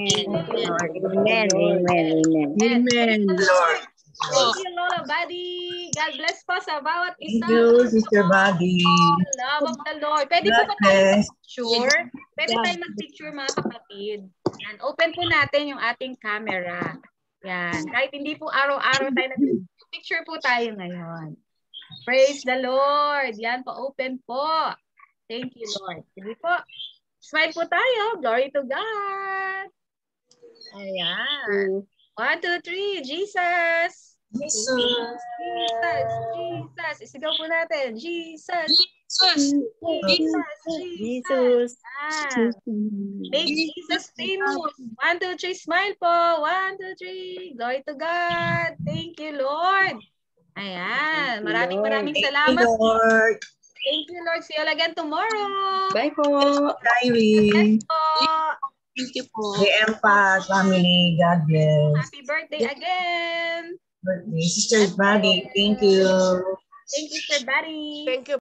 Amen. Amen. Amen, Lord. Thank you, Lola Buddy. God bless po sa bawat isa. Thank you, Sister Buddy. Love of the Lord. Pwede po God ba tayo bless. mag-picture? Pwede tayo mag-picture, mga kapatid. Yan. Open po natin yung ating camera. Yan. Kahit hindi po araw-araw tayo nag-picture po tayo ngayon. Praise the Lord. Yan po. Open po. Thank you, Lord. Sige po. Smile po tayo. Glory to God. Ayan. One, two, three. Jesus. Jesus. Jesus. Jesus. Isigaw po natin. Jesus. Jesus. Jesus. Jesus. Ah. Make Jesus famous. One, two, three. Smile po. One, two, three. Glory to God. Thank you, Lord. Ayan. Maraming maraming Thank you, salamat. Lord. Thank you, Lord. See you again tomorrow. Bye po. Kyrie. Po. Thank you po. The Empa family. God bless. Happy birthday again. Birthday. Sister Buddy. Thank you. Thank you, Sir Barry. Thank you.